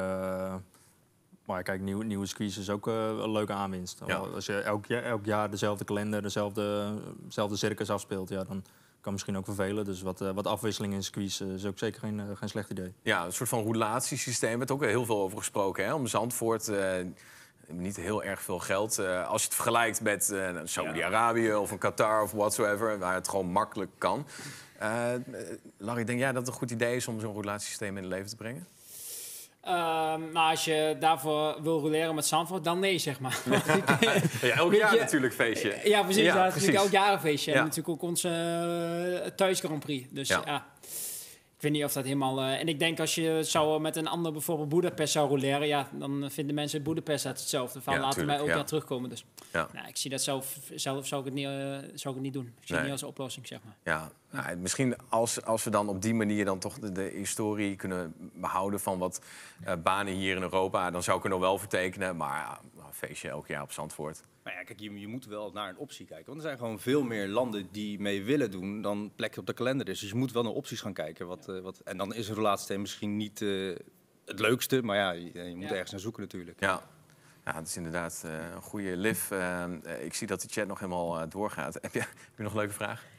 Maar kijk, nieuwe squeeze is ook een leuke aanwinst. Ja. Als je elk jaar dezelfde kalender, dezelfde circus afspeelt, dan kan misschien ook vervelen. Dus wat afwisseling in squeeze is ook zeker geen slecht idee. Ja, een soort van roulatiesysteem. Er werd ook heel veel over gesproken. Hè? Om Zandvoort, niet heel erg veel geld. Als je het vergelijkt met Saudi-Arabië of een Qatar of whatsoever, waar het gewoon makkelijk kan. Larry, denk jij dat het een goed idee is om zo'n roulatiesysteem in het leven te brengen? Als je daarvoor wil roleren met Zandvoort, dan nee, zeg maar. Elk jaar natuurlijk feestje. Ja, precies. Ja, precies. Natuurlijk elk jaar een feestje. En natuurlijk ook onze thuis Grand Prix. Dus ik weet niet of dat helemaal... en ik denk als je zou met een ander bijvoorbeeld Boedapest zou roleren, dan vinden mensen Boedapest hetzelfde. Van laten wij ook daar terugkomen. Dus ik zie dat zelf zou ik het niet doen. Ik zie het niet als een oplossing, zeg maar. Ja. Nou, misschien als we dan op die manier dan toch de historie kunnen behouden van wat banen hier in Europa, dan zou ik er nog wel voor tekenen. Maar een feestje elk jaar op Zandvoort. Maar ja, kijk, je moet wel naar een optie kijken. Want er zijn gewoon veel meer landen die mee willen doen dan plekken op de kalender is. Dus je moet wel naar opties gaan kijken. En dan is een relatiesysteem misschien niet het leukste, maar je moet ergens naar zoeken natuurlijk. Ja. Ja, het is inderdaad een goede lift. Ik zie dat de chat nog helemaal doorgaat. Heb je nog een leuke vraag?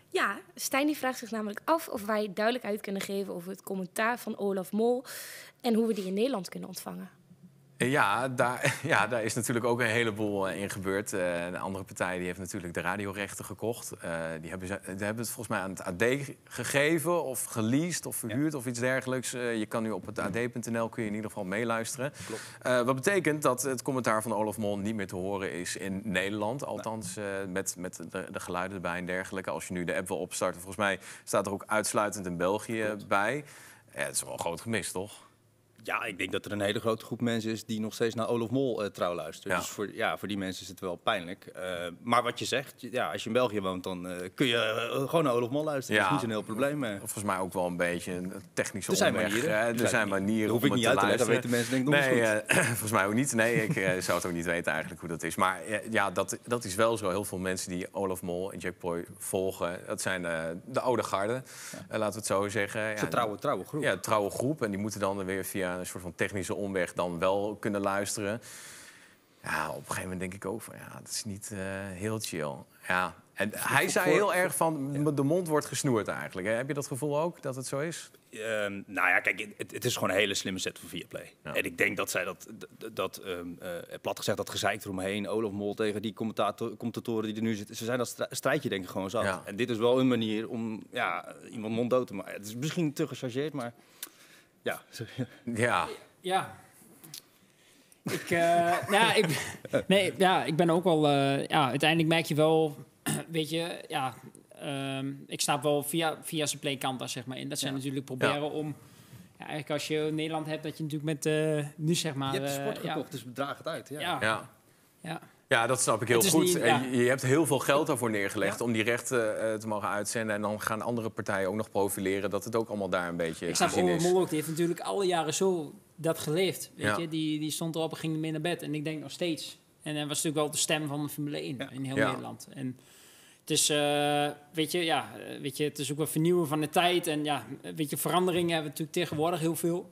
Ja, Stijn die vraagt zich namelijk af of wij duidelijkheid kunnen geven over het commentaar van Olaf Mol en hoe we die in Nederland kunnen ontvangen. Ja, daar is natuurlijk ook een heleboel in gebeurd. Een andere partij die heeft natuurlijk de radiorechten gekocht. Die hebben het volgens mij aan het AD gegeven of geleased of verhuurd of iets dergelijks. Je kan nu op het ad.nl kun je in ieder geval meeluisteren. Wat betekent dat het commentaar van Olaf Mol niet meer te horen is in Nederland. Althans, met de geluiden erbij en dergelijke. Als je nu de app wil opstarten, volgens mij staat er ook uitsluitend in België bij. Het is wel een groot gemis, toch? Ja, ik denk dat er een hele grote groep mensen is die nog steeds naar Olaf Mol trouw luistert. Dus voor die mensen is het wel pijnlijk. Maar wat je zegt, als je in België woont, dan kun je gewoon naar Olaf Mol luisteren. Dat is niet zo'n heel probleem. Volgens mij ook wel een beetje een technische omweg. Er zijn manieren om het te luisteren. Dat weten mensen denk ik nog niet goed. Volgens mij ook niet. Nee, ik zou het ook niet weten eigenlijk hoe dat is. Maar dat is wel zo. Heel veel mensen die Olaf Mol en Jack Boy volgen, dat zijn de oude garde. Laten we het zo zeggen. Het is een trouwe groep. Ja, trouwe groep. En die moeten dan weer via een soort van technische omweg dan wel kunnen luisteren. Ja, op een gegeven moment denk ik ook van dat is niet heel chill. Ja. En hij zei heel erg van de mond wordt gesnoerd eigenlijk. Hè? Heb je dat gevoel ook dat het zo is? Kijk, het is gewoon een hele slimme set van Viaplay. Ja. En ik denk dat zij plat gezegd, dat gezeik eromheen, Olaf Mol tegen die commentatoren die er nu zitten, ze zijn dat strijdje denk ik gewoon zat. Ja. En dit is wel een manier om iemand monddood te maken. Het is misschien te gechargeerd, maar Ja. Ik ben ook wel... uiteindelijk merk je wel... weet je, ik snap wel via zijn playkant daar zeg maar in. Dat zijn natuurlijk proberen om... Ja, eigenlijk als je in Nederland hebt, dat je natuurlijk met... nu zeg maar... Je hebt de sport gekocht, dus draag het uit. Ja, dat snap ik heel goed. Niet, je hebt heel veel geld daarvoor neergelegd om die rechten te mogen uitzenden. En dan gaan andere partijen ook nog profileren dat het ook allemaal daar een beetje ik snap Olaf Mol ook, die heeft natuurlijk alle jaren zo dat geleefd. Weet je? Die stond erop en ging mee naar bed. En ik denk nog steeds. En hij was natuurlijk wel de stem van de Formule 1 in heel Nederland. En het is, het is ook wel vernieuwen van de tijd. En veranderingen hebben we natuurlijk tegenwoordig heel veel.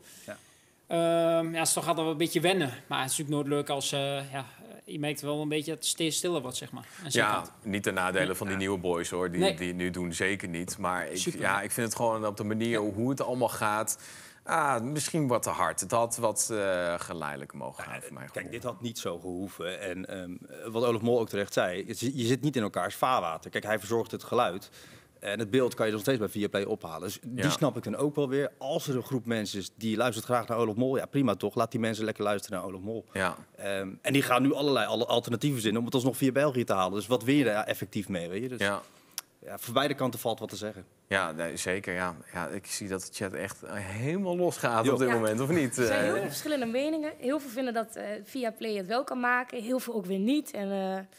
Het is toch altijd wel een beetje wennen. Maar het is natuurlijk nooit leuk als... je merkt wel een beetje dat het steeds stiller wordt, zeg maar. Niet de nadelen van die nieuwe boys, hoor. Die het nu doen, zeker niet. Maar ik vind het gewoon op de manier hoe het allemaal gaat... misschien wat te hard. Het had wat geleidelijker mogen gaan voor mij. Kijk, dit had niet zo gehoeven. En wat Olaf Mol ook terecht zei... je zit niet in elkaars vaarwater. Kijk, hij verzorgt het geluid... En het beeld kan je nog steeds bij Viaplay ophalen. Dus die snap ik dan ook wel weer. Als er een groep mensen is die luistert graag naar Olaf Mol... prima toch, laat die mensen lekker luisteren naar Olaf Mol. Ja. En die gaan nu allerlei alternatieven verzinnen... om het alsnog via België te halen. Dus wat wil je daar effectief mee, weet je? Dus, voor beide kanten valt wat te zeggen. Ja, zeker. Ja, ik zie dat de chat echt helemaal losgaat op dit moment, of niet? Er zijn heel veel verschillende meningen. Heel veel vinden dat Viaplay het wel kan maken. Heel veel ook weer niet. En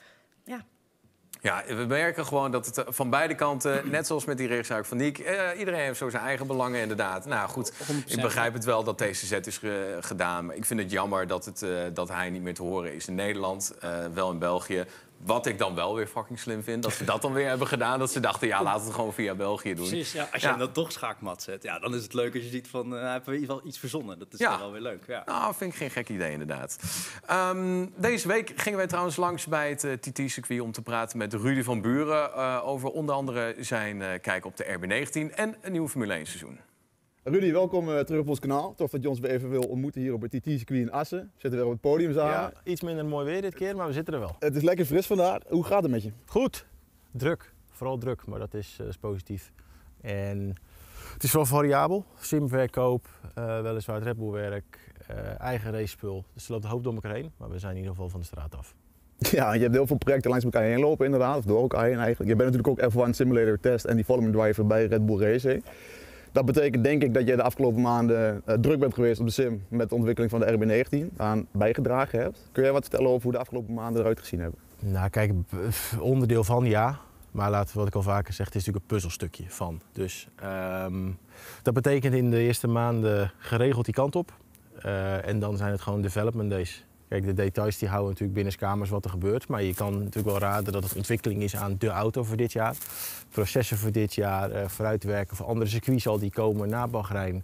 Ja, we merken gewoon dat het van beide kanten, net zoals met die rechtszaak van Niek... iedereen heeft zo zijn eigen belangen, inderdaad. Nou goed, 100%. Ik begrijp het wel dat deze zet is gedaan. Maar ik vind het jammer dat hij niet meer te horen is in Nederland, wel in België. Wat ik dan wel weer fucking slim vind, dat ze dat dan weer hebben gedaan. Dat ze dachten, laten we het gewoon via België doen. Precies, als je hem dan toch schaakmat zet, dan is het leuk als je ziet van, hij heeft wel iets verzonnen. Dat is dan wel weer leuk. Ja. Nou, vind ik geen gek idee, inderdaad. Deze week gingen wij trouwens langs bij het TT-circuit om te praten met Rudy van Buren over onder andere zijn kijk op de RB19 en een nieuw Formule 1 seizoen. Rudy, welkom terug op ons kanaal. Tof dat je ons weer even wil ontmoeten hier op het TT-circuit in Assen. We zitten weer op het podium samen. Ja, iets minder mooi weer dit keer, maar we zitten er wel. Het is lekker fris vandaag. Hoe gaat het met je? Goed. Druk. Vooral druk, maar dat is positief. En het is wel variabel. Simverkoop, weliswaar het Red Bull werk, eigen racespul. Dus er loopt een hoop door elkaar heen, maar we zijn in ieder geval van de straat af. Ja, je hebt heel veel projecten langs elkaar heen lopen inderdaad, of door elkaar heen eigenlijk. Je bent natuurlijk ook F1 Simulator Test en die Volume Driver bij Red Bull Racing. Dat betekent denk ik dat je de afgelopen maanden druk bent geweest op de sim met de ontwikkeling van de RB19 aan bijgedragen hebt. Kun jij wat vertellen over hoe de afgelopen maanden eruit gezien hebben? Nou kijk, onderdeel van ja, maar wat ik al vaker zeg, het is natuurlijk een puzzelstukje van. Dus dat betekent in de eerste maanden geregeld die kant op en dan zijn het gewoon development days. Kijk, de details die houden natuurlijk binnenskamers wat er gebeurt. Maar je kan natuurlijk wel raden dat het ontwikkeling is aan de auto voor dit jaar. Processen voor dit jaar, vooruitwerken voor andere circuits al die komen na Bahrein.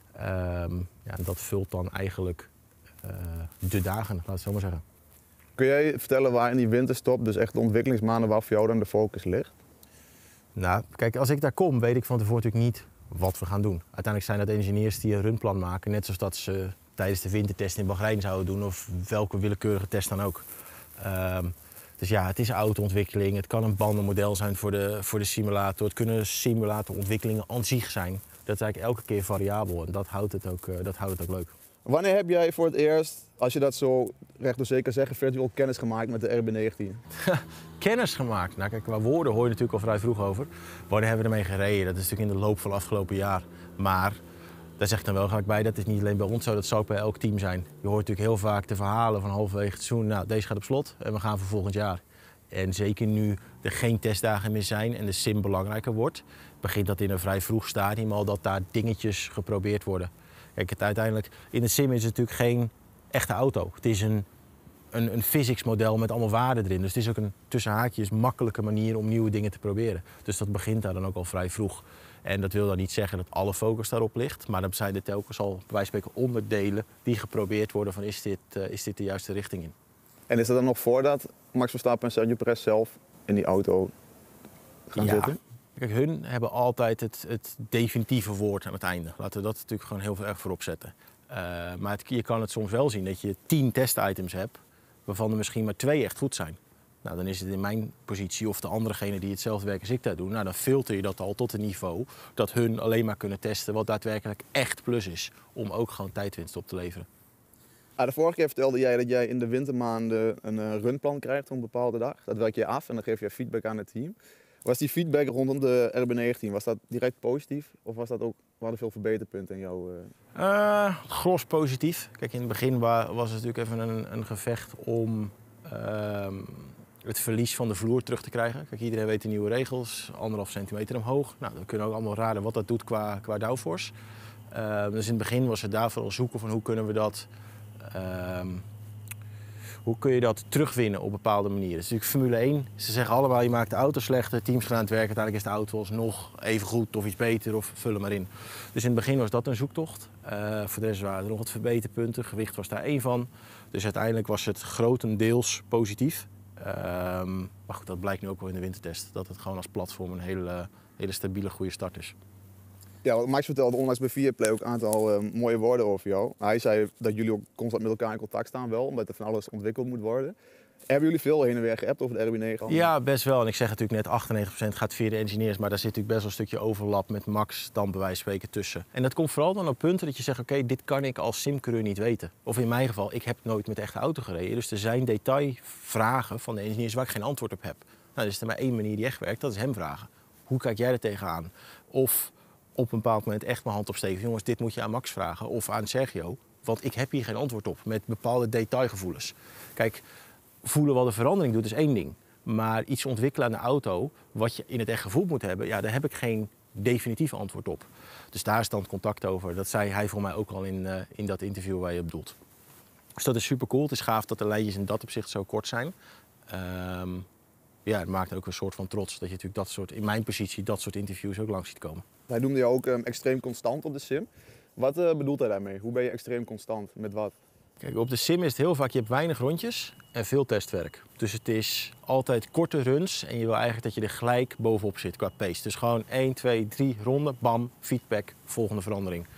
Dat vult dan eigenlijk de dagen, laat het zo maar zeggen. Kun jij vertellen waar in die winterstop, dus echt de ontwikkelingsmaanden, waar voor jou dan de focus ligt? Nou, kijk, als ik daar kom, weet ik van tevoren natuurlijk niet wat we gaan doen. Uiteindelijk zijn dat engineers die een runplan maken, net zoals dat ze tijdens de wintertest in Bahrein zouden doen of welke willekeurige test dan ook. Dus ja, het is autoontwikkeling, het kan een bandenmodel zijn voor de simulator, het kunnen simulatorontwikkelingen aan zich zijn. Dat is eigenlijk elke keer variabel en dat houdt het ook leuk. Wanneer heb jij voor het eerst, als je dat zo recht door zeker zeggen, virtueel kennis gemaakt met de RB19? Kennis gemaakt? Nou kijk, qua woorden hoor je natuurlijk al vrij vroeg over. Wanneer hebben we ermee gereden? Dat is natuurlijk in de loop van het afgelopen jaar. Maar daar zeg ik dan wel gelijk bij, dat is niet alleen bij ons zo, dat zou ook bij elk team zijn. Je hoort natuurlijk heel vaak de verhalen van halverwege het seizoen, nou deze gaat op slot en we gaan voor volgend jaar. En zeker nu er geen testdagen meer zijn en de sim belangrijker wordt, begint dat in een vrij vroeg stadium al dat daar dingetjes geprobeerd worden. Kijk, uiteindelijk, in de sim is het natuurlijk geen echte auto. Het is een physics model met allemaal waarden erin. Dus het is ook een tussen haakjes makkelijke manier om nieuwe dingen te proberen. Dus dat begint daar dan ook al vrij vroeg. En dat wil dan niet zeggen dat alle focus daarop ligt. Maar dan zijn er telkens al bij wijze van spreken onderdelen die geprobeerd worden van is dit de juiste richting in. En is dat dan nog voordat Max Verstappen en Sergio Perez zelf in die auto gaan zitten? Kijk, hun hebben altijd het definitieve woord aan het einde. Laten we dat natuurlijk gewoon heel erg voorop zetten. Maar je kan het soms wel zien dat je 10 testitems hebt, waarvan er misschien maar 2 echt goed zijn. Nou, dan is het in mijn positie of de anderegene die hetzelfde werk als ik daar doen. Nou, dan filter je dat al tot een niveau dat hun alleen maar kunnen testen wat daadwerkelijk echt plus is. Om ook gewoon tijdwinst op te leveren. De vorige keer vertelde jij dat jij in de wintermaanden een runplan krijgt op een bepaalde dag. Dat werk je af en dan geef je feedback aan het team. Was die feedback rondom de RB19, was dat direct positief? Of was dat ook, waren er veel verbeterpunten in jouw... Gros positief. Kijk, in het begin was het natuurlijk even een gevecht om het verlies van de vloer terug te krijgen. Kijk, iedereen weet de nieuwe regels, 1,5 centimeter omhoog. Nou, we kunnen ook allemaal raden wat dat doet qua downforce. Dus in het begin was het daarvoor al zoeken van hoe kunnen we dat... Hoe kun je dat terugwinnen op bepaalde manieren? Dus natuurlijk Formule 1, ze zeggen allemaal je maakt de auto slechter, teams gaan aan het werken, uiteindelijk is de auto alsnog even goed of iets beter of vul hem maar in. Dus in het begin was dat een zoektocht. Voor de rest waren er nog wat verbeterpunten, gewicht was daar 1 van. Dus uiteindelijk was het grotendeels positief. Maar goed, dat blijkt nu ook wel in de wintertest, dat het gewoon als platform een hele stabiele, goede start is. Ja, Max vertelde onlangs bij Viaplay ook een aantal mooie woorden over jou. Hij zei dat jullie ook constant met elkaar in contact staan wel, omdat er van alles ontwikkeld moet worden. Hebben jullie veel heen en weer geappt over de RB9? Ja, best wel. En ik zeg natuurlijk net 98% gaat via de engineers, maar daar zit natuurlijk best wel een stukje overlap met Max dan bij wijze van spreken tussen. En dat komt vooral dan op punten dat je zegt, oké, dit kan ik als simcoureur niet weten. Of in mijn geval, ik heb nooit met de echte auto gereden, dus er zijn detailvragen van de engineers waar ik geen antwoord op heb. Nou, er is er maar 1 manier die echt werkt, dat is hem vragen. Hoe kijk jij er tegenaan? Of op een bepaald moment echt mijn hand opsteken. Jongens, dit moet je aan Max vragen of aan Sergio. Want ik heb hier geen antwoord op met bepaalde detailgevoelens. Kijk, voelen wat een verandering doet is 1 ding. Maar iets ontwikkelen aan de auto, wat je in het echt gevoel moet hebben, ja, daar heb ik geen definitief antwoord op. Dus daar is dan contact over. Dat zei hij voor mij ook al in dat interview waar je bedoelt. Dus dat is super cool. Het is gaaf dat de lijntjes in dat opzicht zo kort zijn. Ja, het maakt ook een soort van trots dat je natuurlijk in mijn positie dat soort interviews ook langs ziet komen. Hij noemde je ook extreem constant op de sim. Wat bedoelt hij daarmee? Hoe ben je extreem constant? Met wat? Kijk, op de sim is het heel vaak, je hebt weinig rondjes en veel testwerk. Dus het is altijd korte runs en je wil eigenlijk dat je er gelijk bovenop zit qua pace. Dus gewoon 1, 2, 3 ronden, bam, feedback, volgende verandering.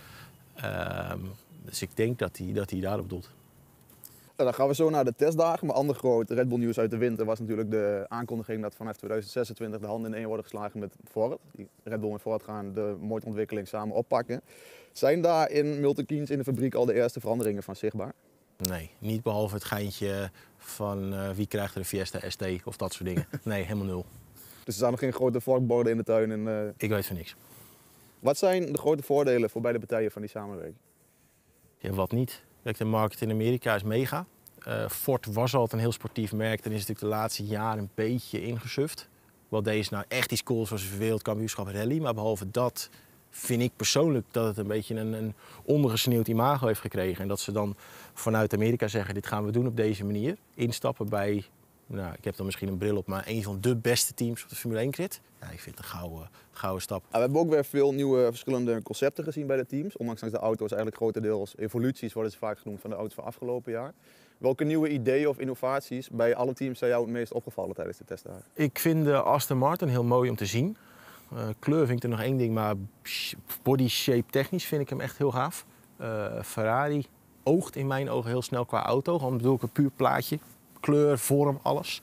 Dus ik denk dat hij daarop doelt. Dan gaan we zo naar de testdagen. Maar ander groot Red Bull nieuws uit de winter was natuurlijk de aankondiging dat vanaf 2026 de handen in één worden geslagen met Ford. Die Red Bull en Ford gaan de motorontwikkeling samen oppakken. Zijn daar in Milton-Keynes in de fabriek al de eerste veranderingen van zichtbaar? Nee, niet behalve het geintje van wie krijgt er een Fiesta ST of dat soort dingen. Nee, helemaal 0. Dus er staan nog geen grote Ford-borden in de tuin? En, Ik weet van niks. Wat zijn de grote voordelen voor beide partijen van die samenwerking? Ja, wat niet. Kijk, de markt in Amerika is mega. Ford was altijd een heel sportief merk. Dan is het natuurlijk de laatste jaren een beetje ingesuft. Wat deze nou echt iets cools was, een wereldkampioenschap rally. Maar behalve dat vind ik persoonlijk dat het een beetje een ondergesneeuwd imago heeft gekregen. En dat ze dan vanuit Amerika zeggen, dit gaan we doen op deze manier. Instappen bij, nou, ik heb dan misschien een bril op, maar een van de beste teams op de Formule 1 grid. Ja, ik vind het een gouden stap. We hebben ook weer veel nieuwe verschillende concepten gezien bij de teams. Ondanks dat de auto's eigenlijk grotendeels evoluties worden ze vaak genoemd van de auto's van afgelopen jaar. Welke nieuwe ideeën of innovaties bij alle teams zijn jou het meest opgevallen tijdens de testdagen? Ik vind de Aston Martin heel mooi om te zien. Kleur vind ik er nog één ding, maar body shape technisch vind ik hem echt heel gaaf. Ferrari oogt in mijn ogen heel snel qua auto. Gewoon bedoel ik een puur plaatje. Kleur, vorm, alles.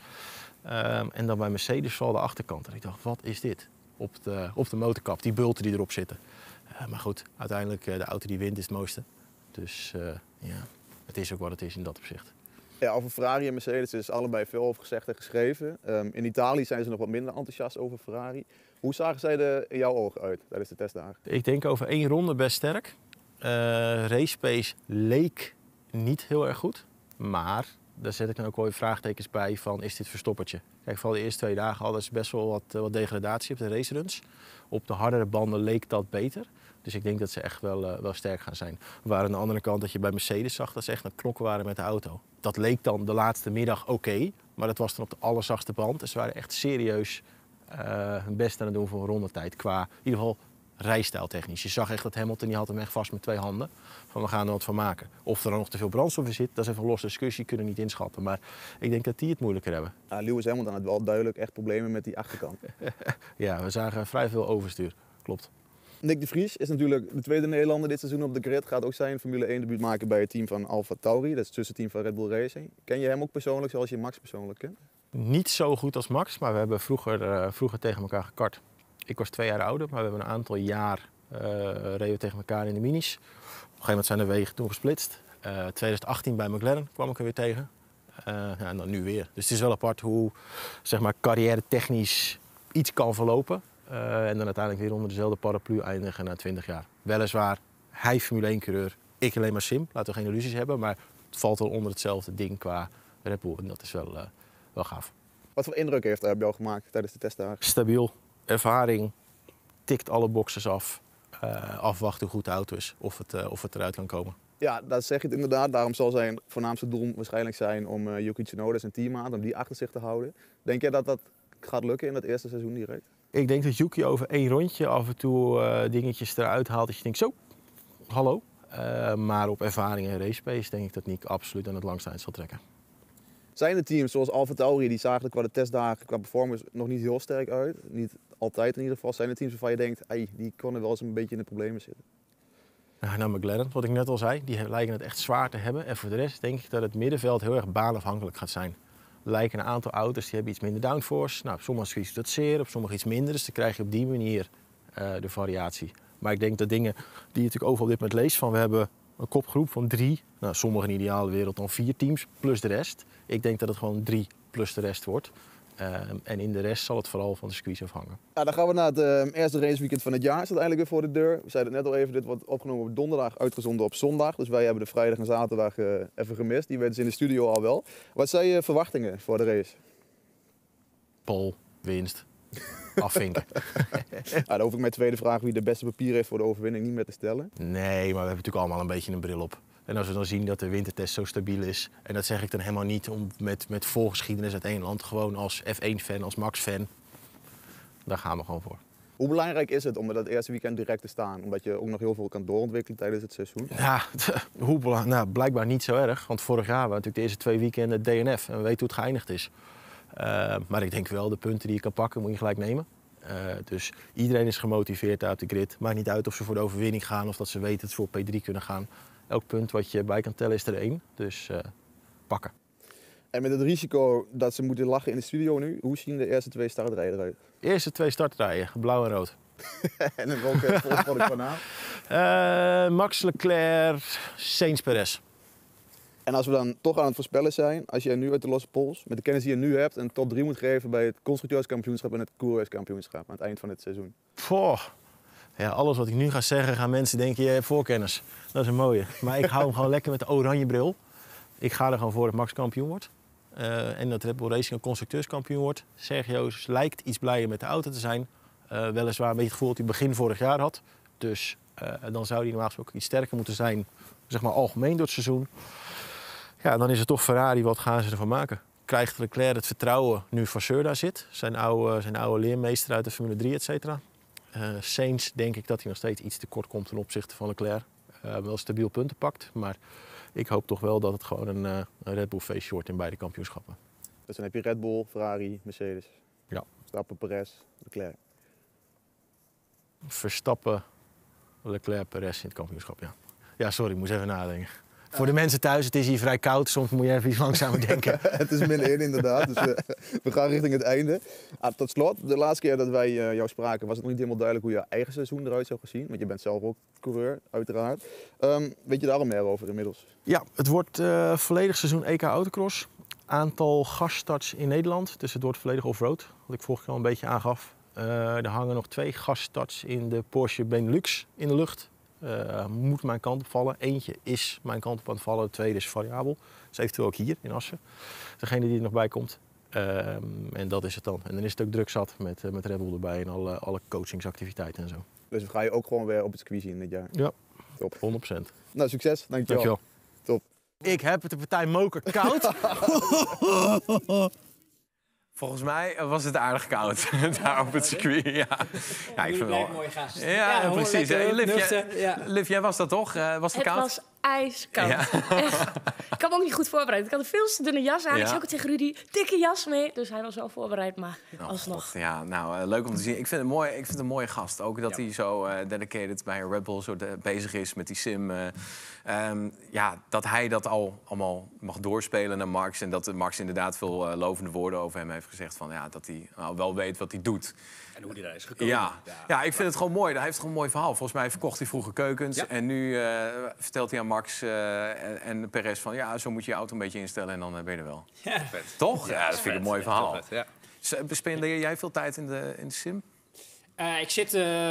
En dan bij Mercedes vooral de achterkant. En ik dacht, wat is dit? Op de motorkap, die bulten die erop zitten. Maar goed, uiteindelijk de auto die wint is het mooiste. Dus het is ook wat het is in dat opzicht. Ja, over Ferrari en Mercedes is allebei veel over gezegd en geschreven. In Italië zijn ze nog wat minder enthousiast over Ferrari. Hoe zagen zij er in jouw ogen uit tijdens de testdagen? Ik denk over 1 ronde best sterk. Race pace leek niet heel erg goed. Maar daar zet ik dan ook wel weer vraagtekens bij van, is dit verstoppertje? Kijk, vooral de eerste 2 dagen hadden ze best wel wat degradatie op de raceruns. Op de hardere banden leek dat beter. Dus ik denk dat ze echt wel sterk gaan zijn. Waar aan de andere kant dat je bij Mercedes zag dat ze echt aan het knokken waren met de auto. Dat leek dan de laatste middag oké, maar dat was dan op de allerzachtste band. Dus ze waren echt serieus hun best aan het doen voor een rondetijd. Qua in ieder geval rijstijltechnisch. Je zag echt dat Hamilton die had hem echt vast met 2 handen. Van we gaan er wat van maken. Of er dan nog te veel brandstof in zit, dat is even een losse discussie. Kunnen we niet inschatten. Maar ik denk dat die het moeilijker hebben. Ja, Lewis Hamilton had wel duidelijk echt problemen met die achterkant. Ja, we zagen vrij veel overstuur. Klopt. Nick de Vries is natuurlijk de tweede Nederlander dit seizoen op de grid. Gaat ook zijn Formule 1 debuut maken bij het team van AlphaTauri. Dat is het tussenteam van Red Bull Racing. Ken je hem ook persoonlijk zoals je Max persoonlijk kent? Niet zo goed als Max, maar we hebben vroeger tegen elkaar gekart. Ik was 2 jaar ouder, maar we hebben een aantal jaar reden we tegen elkaar in de minis. Op een gegeven moment zijn de wegen toen gesplitst. 2018 bij McLaren kwam ik er weer tegen. En dan nu weer. Dus het is wel apart hoe zeg maar, carrière technisch iets kan verlopen. En dan uiteindelijk weer onder dezelfde paraplu eindigen na 20 jaar. Weliswaar, hij Formule 1-coureur, ik alleen maar sim. Laten we geen illusies hebben, maar het valt wel onder hetzelfde ding qua Red Bull. En dat is wel gaaf. Wat voor indruk heeft hij op jou gemaakt tijdens de testdagen? Stabiel, ervaring, tikt alle boxes af. Afwachten hoe goed de auto is, of het eruit kan komen. Ja, dat zeg je het inderdaad. Daarom zal zijn voornaamste doel waarschijnlijk zijn om Yuki Tsunoda zijn teammaat, om die achter zich te houden. Denk jij dat dat gaat lukken in dat eerste seizoen direct? Ik denk dat Yuki over 1 rondje af en toe dingetjes eruit haalt dat je denkt, zo, hallo. Maar op ervaring en race pace denk ik dat Nick absoluut aan het langste eind zal trekken. Zijn er teams zoals AlphaTauri, die zagen er qua de testdagen, qua performance nog niet heel sterk uit? Niet altijd in ieder geval. Zijn er teams waarvan je denkt, die konden wel eens een beetje in de problemen zitten? Nou, McLaren, wat ik net al zei, die lijken het echt zwaar te hebben. En voor de rest denk ik dat het middenveld heel erg baanafhankelijk gaat zijn. Er lijken een aantal auto's die hebben iets minder downforce. Nou, op sommige squeeze dat zeer, op sommige iets minder. Dus dan krijg je op die manier de variatie. Maar ik denk dat dingen die je natuurlijk overal op dit moment leest van we hebben een kopgroep van 3. Nou, sommige in de ideale wereld dan 4 teams plus de rest. Ik denk dat het gewoon 3 plus de rest wordt. En in de rest zal het vooral van de squeeze afhangen. Ja, dan gaan we naar het eerste raceweekend van het jaar. Is uiteindelijk weer voor de deur. We zeiden het net al even, dit wordt opgenomen op donderdag, uitgezonden op zondag. Dus wij hebben de vrijdag en zaterdag even gemist. Die werden dus in de studio al wel. Wat zijn je verwachtingen voor de race? Pole, winst, afvinken. Dan hoef ik mijn tweede vraag, wie de beste papier heeft voor de overwinning, niet meer te stellen. Nee, maar we hebben natuurlijk allemaal een beetje een bril op. En als we dan zien dat de wintertest zo stabiel is, en dat zeg ik dan helemaal niet om met voorgeschiedenis uit één land, gewoon als F1-fan, als Max-fan, daar gaan we gewoon voor. Hoe belangrijk is het om dat eerste weekend direct te staan? Omdat je ook nog heel veel kan doorontwikkelen tijdens het seizoen. Ja, nou, blijkbaar niet zo erg. Want vorig jaar waren natuurlijk de eerste 2 weekenden DNF en we weten hoe het geëindigd is. Maar ik denk wel, de punten die je kan pakken, moet je gelijk nemen. Dus iedereen is gemotiveerd uit de grid. Maakt niet uit of ze voor de overwinning gaan of dat ze weten dat ze voor P3 kunnen gaan. Elk punt wat je bij kan tellen is er 1. Dus pakken. En met het risico dat ze moeten lachen in de studio nu, hoe zien de eerste 2 startrijen eruit? De eerste 2 startrijen, blauw en rood. En in welke volgorde van naam? Max Leclerc, Sainz Perez. En als we dan toch aan het voorspellen zijn, als je nu uit de losse pols, met de kennis die je nu hebt, een top 3 moet geven bij het constructeurskampioenschap en het coureurskampioenschap aan het eind van het seizoen. Ja, alles wat ik nu ga zeggen, gaan mensen denken, je hebt voorkennis. Dat is een mooie. Maar ik hou hem gewoon lekker met de oranje bril. Ik ga er gewoon voor dat Max kampioen wordt. En dat Red Bull Racing een constructeurskampioen wordt. Sergio lijkt iets blijer met de auto te zijn. Weliswaar een beetje het gevoel dat hij begin vorig jaar had. Dus dan zou hij normaal gesproken iets sterker moeten zijn, zeg maar algemeen door het seizoen. Ja, dan is het toch Ferrari, wat gaan ze ervan maken? Krijgt Leclerc het vertrouwen nu Vasseur daar zit? Zijn oude leermeester uit de Formule 3, et cetera. Sainz denk ik dat hij nog steeds iets te kort komt ten opzichte van Leclerc. Wel stabiel punten pakt, maar ik hoop toch wel dat het gewoon een Red Bull feestje wordt in beide kampioenschappen. Dus dan heb je Red Bull, Ferrari, Mercedes. Ja. Verstappen, Perez, Leclerc. Verstappen, Leclerc, Perez in het kampioenschap, ja. Ja, sorry, ik moest even nadenken. Voor de mensen thuis, het is hier vrij koud. Soms moet je even iets langzamer denken. Het is min 1 inderdaad, dus we gaan richting het einde. Tot slot, de laatste keer dat wij jou spraken was het nog niet helemaal duidelijk hoe je eigen seizoen eruit zou gaan zien. Want je bent zelf ook coureur, uiteraard. Weet je daar al meer over inmiddels? Ja, het wordt volledig seizoen EK Autocross. Aantal gaststarts in Nederland, dus het wordt volledig offroad. Wat ik vorige keer al een beetje aangaf. Er hangen nog 2 gaststarts in de Porsche Benelux in de lucht. Moet mijn kant op vallen. Eentje is mijn kant op aan het vallen, de tweede is variabel. Dus eventueel ook hier in Assen. Degene die er nog bij komt. En dat is het dan. En dan is het ook druk zat met Red Bull erbij en alle coachingsactiviteiten en zo. Dus we gaan je ook gewoon weer op het circuit zien dit jaar? Ja, top. 100%. Nou, succes. Dankjewel. Top. Ik heb het de partij moker koud. Volgens mij was het aardig koud daar op het circuit. Ja, ik vind wel. Mooie gast. Ja, precies. Liv, jij was dat toch? Was het koud? Het was ijskoud. Ja. Ik had me ook niet goed voorbereid. Ik had een veel te dunne jas aan. Ik zei ook tegen Rudy, dikke jas mee. Dus hij was wel voorbereid, maar alsnog. God, ja, nou, leuk om te zien. Ik vind het een mooie gast. Ook dat hij zo dedicated bij Red Bull zo bezig is met die sim. Dat hij dat allemaal mag doorspelen naar Max. En dat Max inderdaad veel lovende woorden over hem heeft gezegd. Van, dat hij wel weet wat hij doet. En hoe hij daar is gekomen. Ja, ik vind het gewoon mooi. Hij heeft gewoon een mooi verhaal. Volgens mij verkocht hij vroeger keukens. Ja. En nu vertelt hij aan Max en Perez van... zo moet je je auto een beetje instellen en dan ben je er wel. Ja. Toch? Ja, dat vind ik een mooi verhaal. Spendeer jij veel tijd in de sim? Ik zit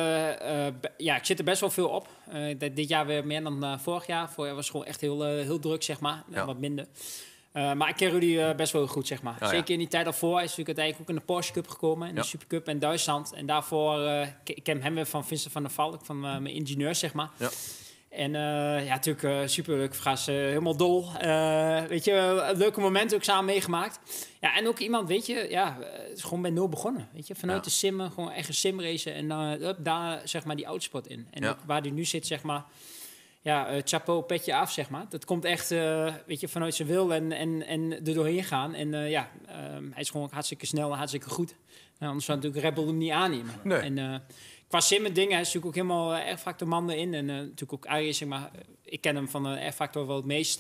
er best wel veel op. Dit jaar weer meer dan vorig jaar. Vorig jaar was het gewoon echt heel druk, zeg maar. Wat minder. Maar ik ken Rudy best wel goed, zeg maar. Zeker in die tijd daarvoor. Hij is natuurlijk uiteindelijk ook in de Porsche Cup gekomen. In de Supercup in Duitsland. En daarvoor, ik ken hem weer van Vincent van der Valk. Van mijn ingenieur, zeg maar. Ja. En natuurlijk superleuk. Vergaas helemaal dol. Weet je, leuke momenten ook samen meegemaakt. Ja, en ook iemand, weet je, is gewoon bij 0 begonnen. Weet je, vanuit de simmen, gewoon echt een simracen. En daar, zeg maar, die autosport in. En waar die nu zit, zeg maar... chapeau, petje af, zeg maar. Dat komt echt, weet je, vanuit zijn wil en er doorheen gaan. En hij is gewoon hartstikke snel en hartstikke goed. Anders zou natuurlijk Red Bull hem niet aannemen. Nee. En qua simmen dingen, hij is natuurlijk ook helemaal R-factor mannen in. En natuurlijk ook Arie, zeg maar. Ik ken hem van de R-factor wel het meest.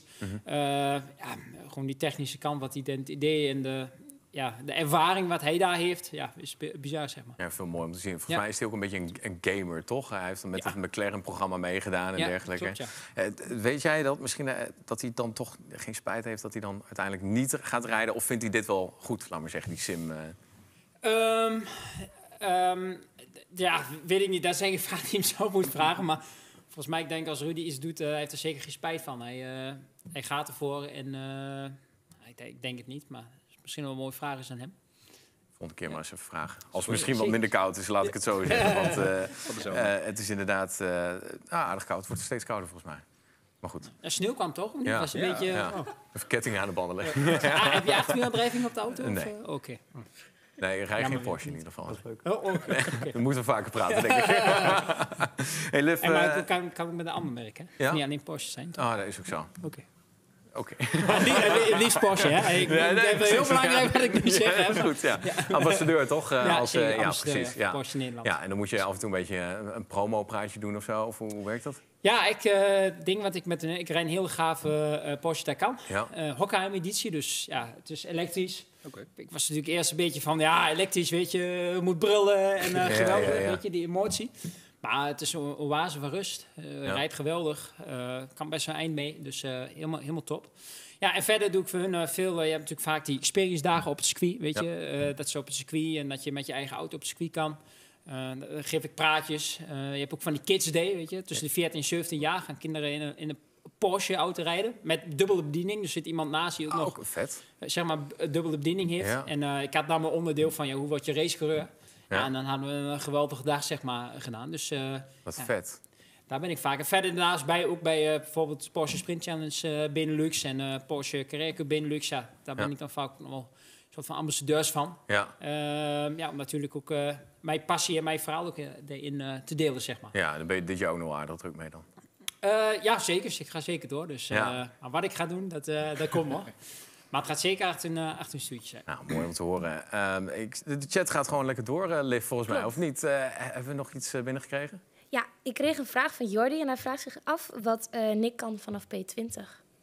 Gewoon die technische kant, wat hij het idee en de ervaring wat hij daar heeft, is bizar, zeg maar. Ja, veel mooi om te zien. Volgens mij is hij ook een beetje een gamer, toch? Hij heeft met het McLaren-programma meegedaan en dergelijke. Klopt, weet jij dat misschien dat hij dan toch geen spijt heeft dat hij dan uiteindelijk niet gaat rijden? Of vindt hij dit wel goed, laat maar zeggen, die sim? Weet ik niet. Dat is een vraag die hem zelf moet vragen. Maar volgens mij, ik denk als Rudy iets doet, hij heeft er zeker geen spijt van. Hij gaat ervoor en ik denk het niet, maar... Misschien wel een mooie vraag is aan hem. Vond een keer maar eens even vragen. Als het misschien wat minder koud is, laat ik het zo zeggen. Want het is inderdaad aardig koud. Het wordt steeds kouder volgens mij. Maar goed. Sneeuw kwam toch? Was een beetje... Even kettingen aan de banden leggen. Heb je achterwielaandrijving op de auto? Nee. Oké. Nee, je rijdt geen Porsche in ieder geval. Dat is leuk. Dan moeten we vaker praten, denk ik. Hey, Liv, maar kan ik met een ander merk, hè? Niet alleen Porsche zijn, toch? Dat is ook zo. Oké. Het liefst Porsche, hè? Ik vind het heel belangrijk wat ik nu zeg. Dat is goed, ja. Ambassadeur, toch? Precies. Ja. Porsche Nederland. Ja, en dan moet je af en toe een beetje een promo-praatje doen of zo? Of hoe werkt dat? Ja, ik rijd een hele gave Porsche Taycan. Hockenheim-editie, dus het is elektrisch. Okay. Ik was natuurlijk eerst een beetje van, elektrisch, weet je, moet brullen en geweldig, weet je, die emotie. Maar het is een oase van rust. Rijdt geweldig. Kan best wel eind mee. Dus helemaal top. Ja, en verder doe ik voor hun veel... je hebt natuurlijk vaak die experience dagen op het circuit. Weet je? Dat ze op het circuit en dat je met je eigen auto op het circuit kan. Dan geef ik praatjes. Je hebt ook van die Kids Day, weet je. Tussen de 14 en 17 jaar gaan kinderen in een Porsche-auto rijden. Met dubbele bediening. Dus zit iemand naast die ook nog... vet. Zeg maar, dubbele bediening heeft. Ja. En ik had daar mijn onderdeel van... hoe word je racecoureur? Ja, en dan hadden we een geweldige dag, zeg maar, gedaan. Dus, wat vet. Daar ben ik vaak. En verder daarnaast ook bij bijvoorbeeld Porsche Sprint Challenge Benelux en Porsche Carrera Cup Benelux. Ja, daar ben ik dan vaak nog wel een soort van ambassadeurs van. Ja. Om natuurlijk ook mijn passie en mijn verhaal ook in te delen, zeg maar. Ja, dan ben je dit jaar ook nog aardig druk mee dan. Ja, zeker. Ik ga zeker door. Dus maar wat ik ga doen, dat komt nog. Maar het gaat zeker achter een stuurtje zijn. Nou, mooi om te horen. De chat gaat gewoon lekker door, Liv, volgens mij. Of niet? Hebben we nog iets binnengekregen? Ja, ik kreeg een vraag van Jordi en hij vraagt zich af wat Nick kan vanaf P20.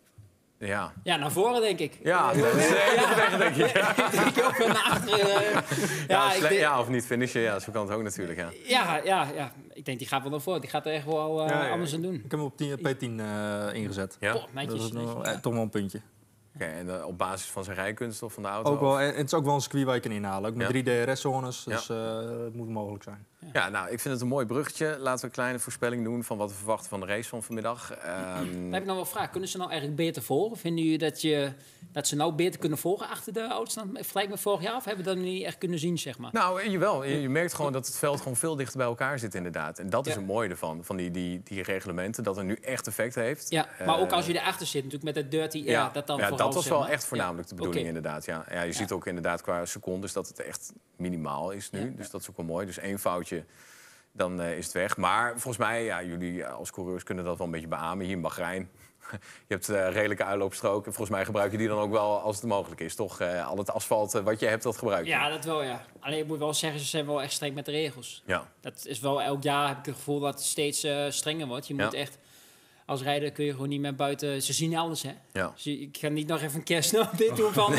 Ja, naar voren denk ik. Ja, denk ik. Ik denk ook wel naar achteren. Ja, of niet finishen, ja, zo kan het ook natuurlijk. Ja. Ik denk die gaat wel naar voren. Die gaat er echt wel anders aan doen. Ik heb hem op P10 ingezet. Ja? Netjes. Dat is toch wel een puntje. Oké, en op basis van zijn rijkunst of van de auto? Ook wel, en het is ook wel een circuit waar je kan inhalen. Ook met 3 DRS-zones, dus Ja. het moet mogelijk zijn. Ja, nou, ik vind het een mooi bruggetje. Laten we een kleine voorspelling doen van wat we verwachten van de race van vanmiddag. Dan heb ik nog wel een vraag. Kunnen ze nou eigenlijk beter volgen? Vinden jullie dat ze nou beter kunnen volgen achter de auto's dan vergelijk met vorig jaar? Of hebben we dat niet echt kunnen zien, zeg maar? Nou, jawel. Je merkt gewoon dat het veld gewoon veel dichter bij elkaar zit inderdaad. En dat is het mooie ervan, van die reglementen, dat het nu echt effect heeft. Ja, maar ook als je erachter zit, natuurlijk met de dirty air, dat dan vooral, dat was wel zeg maar. echt voornamelijk de bedoeling inderdaad. Ja, je ziet ook inderdaad qua secondes dat het echt minimaal is nu. Dus dat is ook wel mooi. Dus 1 foutje, dan is het weg. Maar volgens mij, jullie als coureurs kunnen dat wel een beetje beamen. Hier in Bahrein, je hebt redelijke uitloopstroken. Volgens mij gebruik je die dan ook wel als het mogelijk is, toch? Al het asfalt wat je hebt, dat gebruik je. Ja, dat wel, ja. Alleen ik moet wel zeggen, ze zijn wel echt streng met de regels. Ja. Dat is wel, elk jaar heb ik het gevoel dat het steeds strenger wordt. Je moet echt... Als rijder kun je gewoon niet meer buiten... Ze zien alles, hè? Ja. Dus ik ga niet nog even een keer snel dit doen van...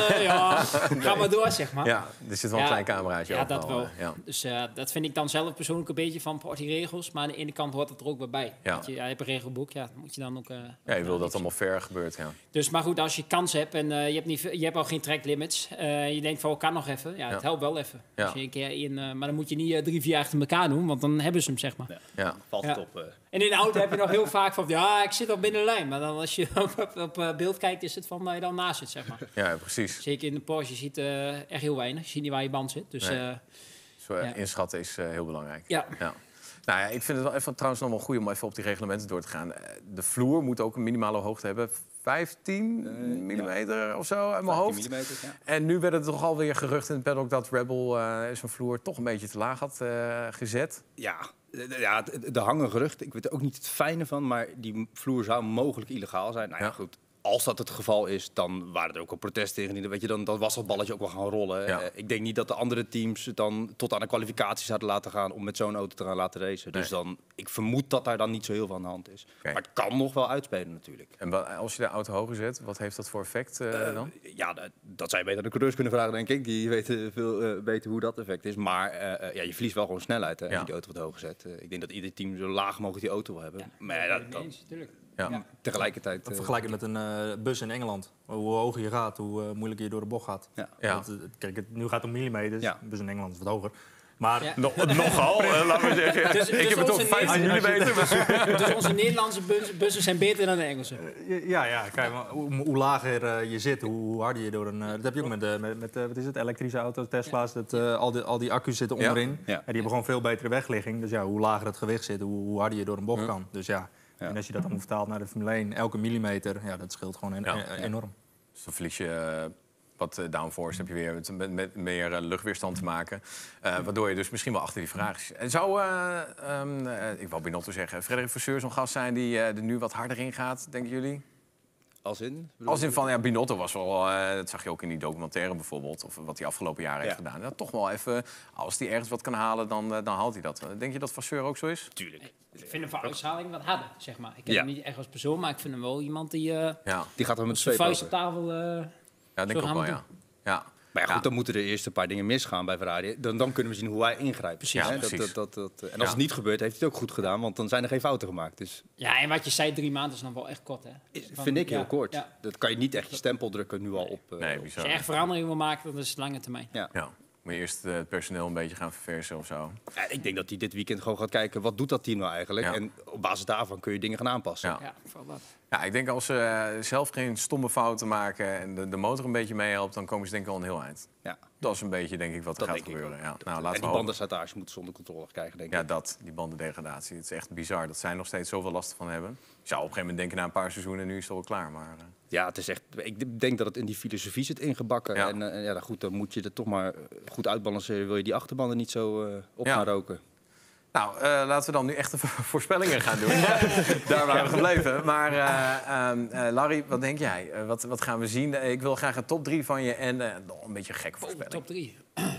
ga maar door, zeg maar. Ja, er zit wel een klein cameraatje Ja, dat wel. Ja. Dus dat vind ik dan zelf persoonlijk een beetje van die regels. Maar aan de ene kant hoort het er ook weer bij. Ja. Je hebt een regelboek, dan moet je dan ook... Ja, je wil dat allemaal fair gebeurt, ja. Dus, maar goed, als je kans hebt en je hebt al geen track limits... je denkt van, kan nog even. Ja, het helpt wel even. Ja. Als je een keer maar dan moet je niet 3-4 achter elkaar doen, want dan hebben ze hem, zeg maar. Ja. Valt het op. En in de auto heb je nog heel vaak van, ik zit al binnen de lijn. Maar dan als je op beeld kijkt, is het van dat je dan naast zit, zeg maar. Ja, precies. Zeker in de Porsche, je ziet echt heel weinig. Je ziet niet waar je band zit. Dus, inschatten is heel belangrijk. Ja. Nou ja, ik vind het wel even trouwens nog wel goed om even op die reglementen door te gaan. De vloer moet ook een minimale hoogte hebben. 15 millimeter of zo uit mijn hoofd. Ja. En nu werd het toch alweer gerucht in het paddock dat Red Bull zijn vloer toch een beetje te laag had gezet. Ja, er hangen geruchten. Ik weet er ook niet het fijne van, maar die vloer zou mogelijk illegaal zijn. Nou ja, goed. Als dat het geval is, dan waren er ook al protesten tegen. Weet je, dan was dat balletje ook wel gaan rollen. Ja. Ik denk niet dat de andere teams het dan tot aan de kwalificatie zouden laten gaan om met zo'n auto te gaan laten racen. Nee. Dus ik vermoed dat daar dan niet zo heel veel aan de hand is. Okay. Maar het kan nog wel uitspelen natuurlijk. En als je de auto hoger zet, wat heeft dat voor effect dan? Ja, dat zou je beter aan de coureurs kunnen vragen, denk ik. Die weten veel beter hoe dat effect is. Maar je verliest wel gewoon snelheid als je die auto wat hoger zet. Ik denk dat ieder team zo laag mogelijk die auto wil hebben. Ja, maar tegelijkertijd... Vergelijk het met een bus in Engeland. Hoe hoger je gaat, hoe moeilijker je door de bocht gaat. Kijk, nu gaat het om millimeters. Een bus in Engeland is wat hoger. Maar nogal, laten we zeggen. Dus ik heb het op 15 millimeter. Dus onze Nederlandse bussen zijn beter dan de Engelse. Ja, kijk, maar hoe lager je zit, hoe harder je door een... dat heb je ook met wat is het, elektrische auto's, Tesla's. Al die accu's zitten onderin. Ja. En die hebben gewoon veel betere wegligging. Dus hoe lager het gewicht zit, hoe harder je door een bocht kan. Dus en als je dat dan vertaalt naar de Formule 1, elke millimeter, dat scheelt gewoon enorm. Dus dan verlies je wat downforce, heb je weer met meer luchtweerstand te maken. Waardoor je dus misschien wel achter die vraag is. En zou, ik wou Binotto zeggen, Frederik Vasseur zo'n gast zijn die er nu wat harder in gaat, denken jullie? Als in van, Binotto was wel, dat zag je ook in die documentaire bijvoorbeeld, of wat hij afgelopen jaren heeft gedaan. Dat toch wel even, als hij ergens wat kan halen, dan haalt hij dat. Denk je dat Vasseur ook zo is? Tuurlijk. Ik vind hem voor uitstraling wat harder, zeg maar. Ik ken hem niet echt als persoon, maar ik vind hem wel iemand die... die gaat er met zijn vuist op tafel... ja, denk ik ook wel, ja. Maar goed, dan moeten er eerst een paar dingen misgaan bij Ferrari. Dan kunnen we zien hoe hij ingrijpt. Precies. Ja, precies. En als het niet gebeurt, heeft hij het ook goed gedaan. Want dan zijn er geen fouten gemaakt. Dus... Ja, en wat je zei, 3 maanden is nog wel echt kort, hè? Vind ik heel kort. Ja. Dat kan je niet echt je stempel drukken nu al op. Nee, bizar. Als je echt verandering wil maken, dan is het lange termijn. Ja. Moet je eerst het personeel een beetje gaan verversen of zo? Ja, ik denk dat hij dit weekend gewoon gaat kijken, wat doet dat team nou eigenlijk? Ja. En op basis daarvan kun je dingen gaan aanpassen. Ja, vooral dat. Ja, ik denk als ze zelf geen stomme fouten maken en de motor een beetje meehelpt, dan komen ze denk ik al een heel eind. Ja. Dat is een beetje denk ik wat er gaat gebeuren. Ja. Nou, laten en die bandenslijtage moeten ze onder controle krijgen, denk ik. Ja, die bandendegradatie. Het is echt bizar dat zij nog steeds zoveel last van hebben. Je zou op een gegeven moment denken na een paar seizoenen, nu is het al klaar. Maar, ja, het is echt. Ik denk dat het in die filosofie zit ingebakken. Ja. En goed, dan moet je het toch maar goed uitbalanceren. Wil je die achterbanden niet zo op gaan roken? Nou, laten we dan nu echt de voorspellingen gaan doen. Daar waren we gebleven. Maar Larry, wat denk jij? Wat gaan we zien? Ik wil graag een top 3 van je en een beetje een gekke voorspelling. Top 3.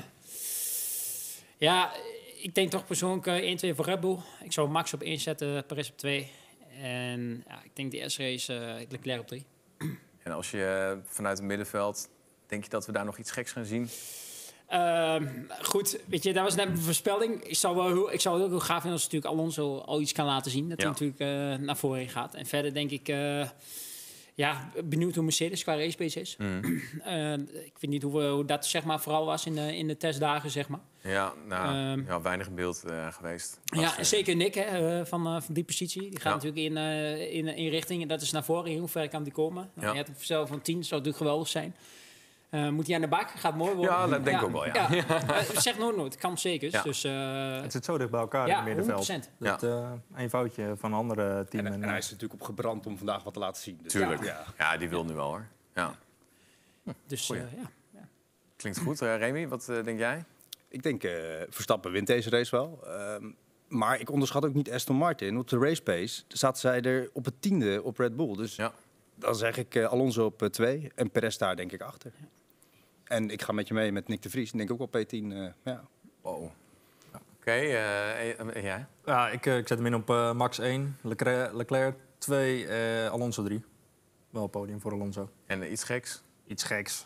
Ja, ik denk toch persoonlijk 1-2 voor Red Bull. Ik zou Max op 1 zetten, Perez op 2. En ja, ik denk de eerste race Leclerc op 3. En als je vanuit het middenveld, denk je dat we daar nog iets geks gaan zien? Goed, weet je, dat was net mijn voorspelling. Ik zou het ook heel gaaf vinden als natuurlijk Alonso al iets kan laten zien. Dat hij natuurlijk naar voren gaat. En verder denk ik, benieuwd hoe Mercedes qua racepace is. Ik weet niet hoe dat zeg maar vooral was in de testdagen, zeg maar. Ja, nou, weinig in beeld geweest. Ja, en zeker Nick van die positie. Die gaat natuurlijk in richting. En dat is naar voren. Hoe ver kan die komen? Nou, je hebt een verschil van 10, zou natuurlijk geweldig zijn. Moet hij aan de bak? Gaat mooi worden. Ja, dat denk ik ook wel, ja. Zeg nooit, kan zeker. Ja. Dus, het zit zo dicht bij elkaar in het middenveld. 100%. Dat een foutje van andere teams. En hij is natuurlijk op gebrand om vandaag wat te laten zien. Dus tuurlijk. Ja, die wil nu wel, hoor. Ja. Dus, Klinkt goed. Remy, wat denk jij? Ik denk, Verstappen wint deze race wel. Maar ik onderschat ook niet Aston Martin. Op de race pace zaten zij er op het 10e op Red Bull. Dus dan zeg ik Alonso op 2 en Perez daar denk ik achter. Ja. En ik ga met je mee met Nick de Vries. Ik denk ook op P10. Wow. Oké, ja? Ja, ik zet hem in op Max 1, Leclerc 2, Alonso 3. Wel podium voor Alonso. En iets geks? Iets geks,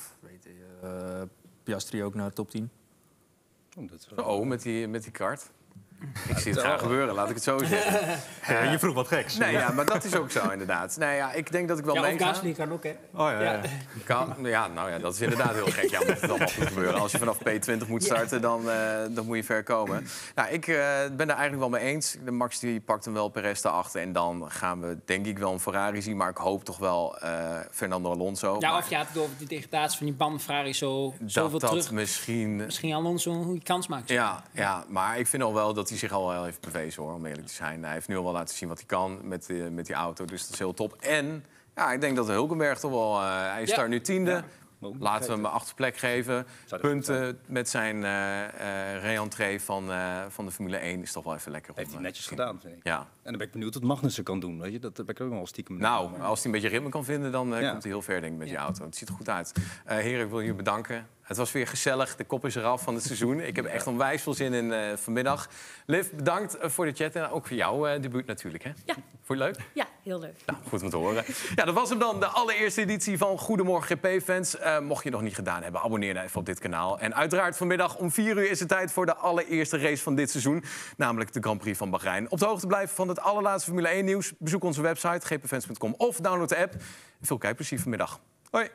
Piastri ook naar de top 10. Met die kart. Ik zie het graag gebeuren, laat ik het zo zeggen. Je vroeg wat geks. Nee, ja, maar dat is ook zo inderdaad. Nee, ja, ik denk dat ik wel meega. Ja, Gasly kan ook, hè? Oh ja. Dat is inderdaad heel gek. Ja, moet het allemaal goed gebeuren. Als je vanaf P20 moet starten, dan moet je ver komen. Nou, ik ben daar eigenlijk wel mee eens. De Max die pakt hem wel Perez daarachter. En dan gaan we denk ik wel een Ferrari zien. Maar ik hoop toch wel Fernando Alonso. Ja, of je had het over die degradatie van die banden Ferrari zoveel terug. Misschien Alonso een goede kans maakt. Ja, maar ik vind al wel dat hij zich al wel heeft bewezen, hoor, om eerlijk te zijn. Hij heeft nu al wel laten zien wat hij kan met die auto, dus dat is heel top. En ik denk dat Hulkenberg toch wel... hij start nu 10e. Ja. Laten we hem een 8e plek geven. Punten met zijn re-entree van de Formule 1 is toch wel even lekker. Heeft hij netjes gedaan, vind ik. Ja. En dan ben ik benieuwd wat Magnussen kan doen. Weet je? Dat ben ik ook nog wel stiekem. Nou, als hij een beetje ritme kan vinden, dan komt hij heel ver, denk ik, met die auto. Het ziet er goed uit. Heren, ik wil jullie bedanken. Het was weer gezellig. De kop is eraf van het seizoen. Ik heb echt onwijs veel zin in vanmiddag. Liv, bedankt voor de chat. En ook voor jouw debuut natuurlijk, hè? Ja. Vond je het leuk? Ja, heel leuk. Nou, goed om te horen. Ja, dat was hem dan, de allereerste editie van Goedemorgen GP-fans. Mocht je het nog niet gedaan hebben, abonneer dan even op dit kanaal. En uiteraard vanmiddag om 4 uur is het tijd voor de allereerste race van dit seizoen. Namelijk de Grand Prix van Bahrein. Op de hoogte blijven van het allerlaatste Formule 1 nieuws. Bezoek onze website gpfans.com of download de app. Veel kijkplezier vanmiddag. Hoi.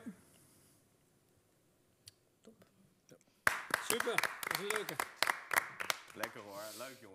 Super, dat is leuk. Lekker hoor, leuk joh.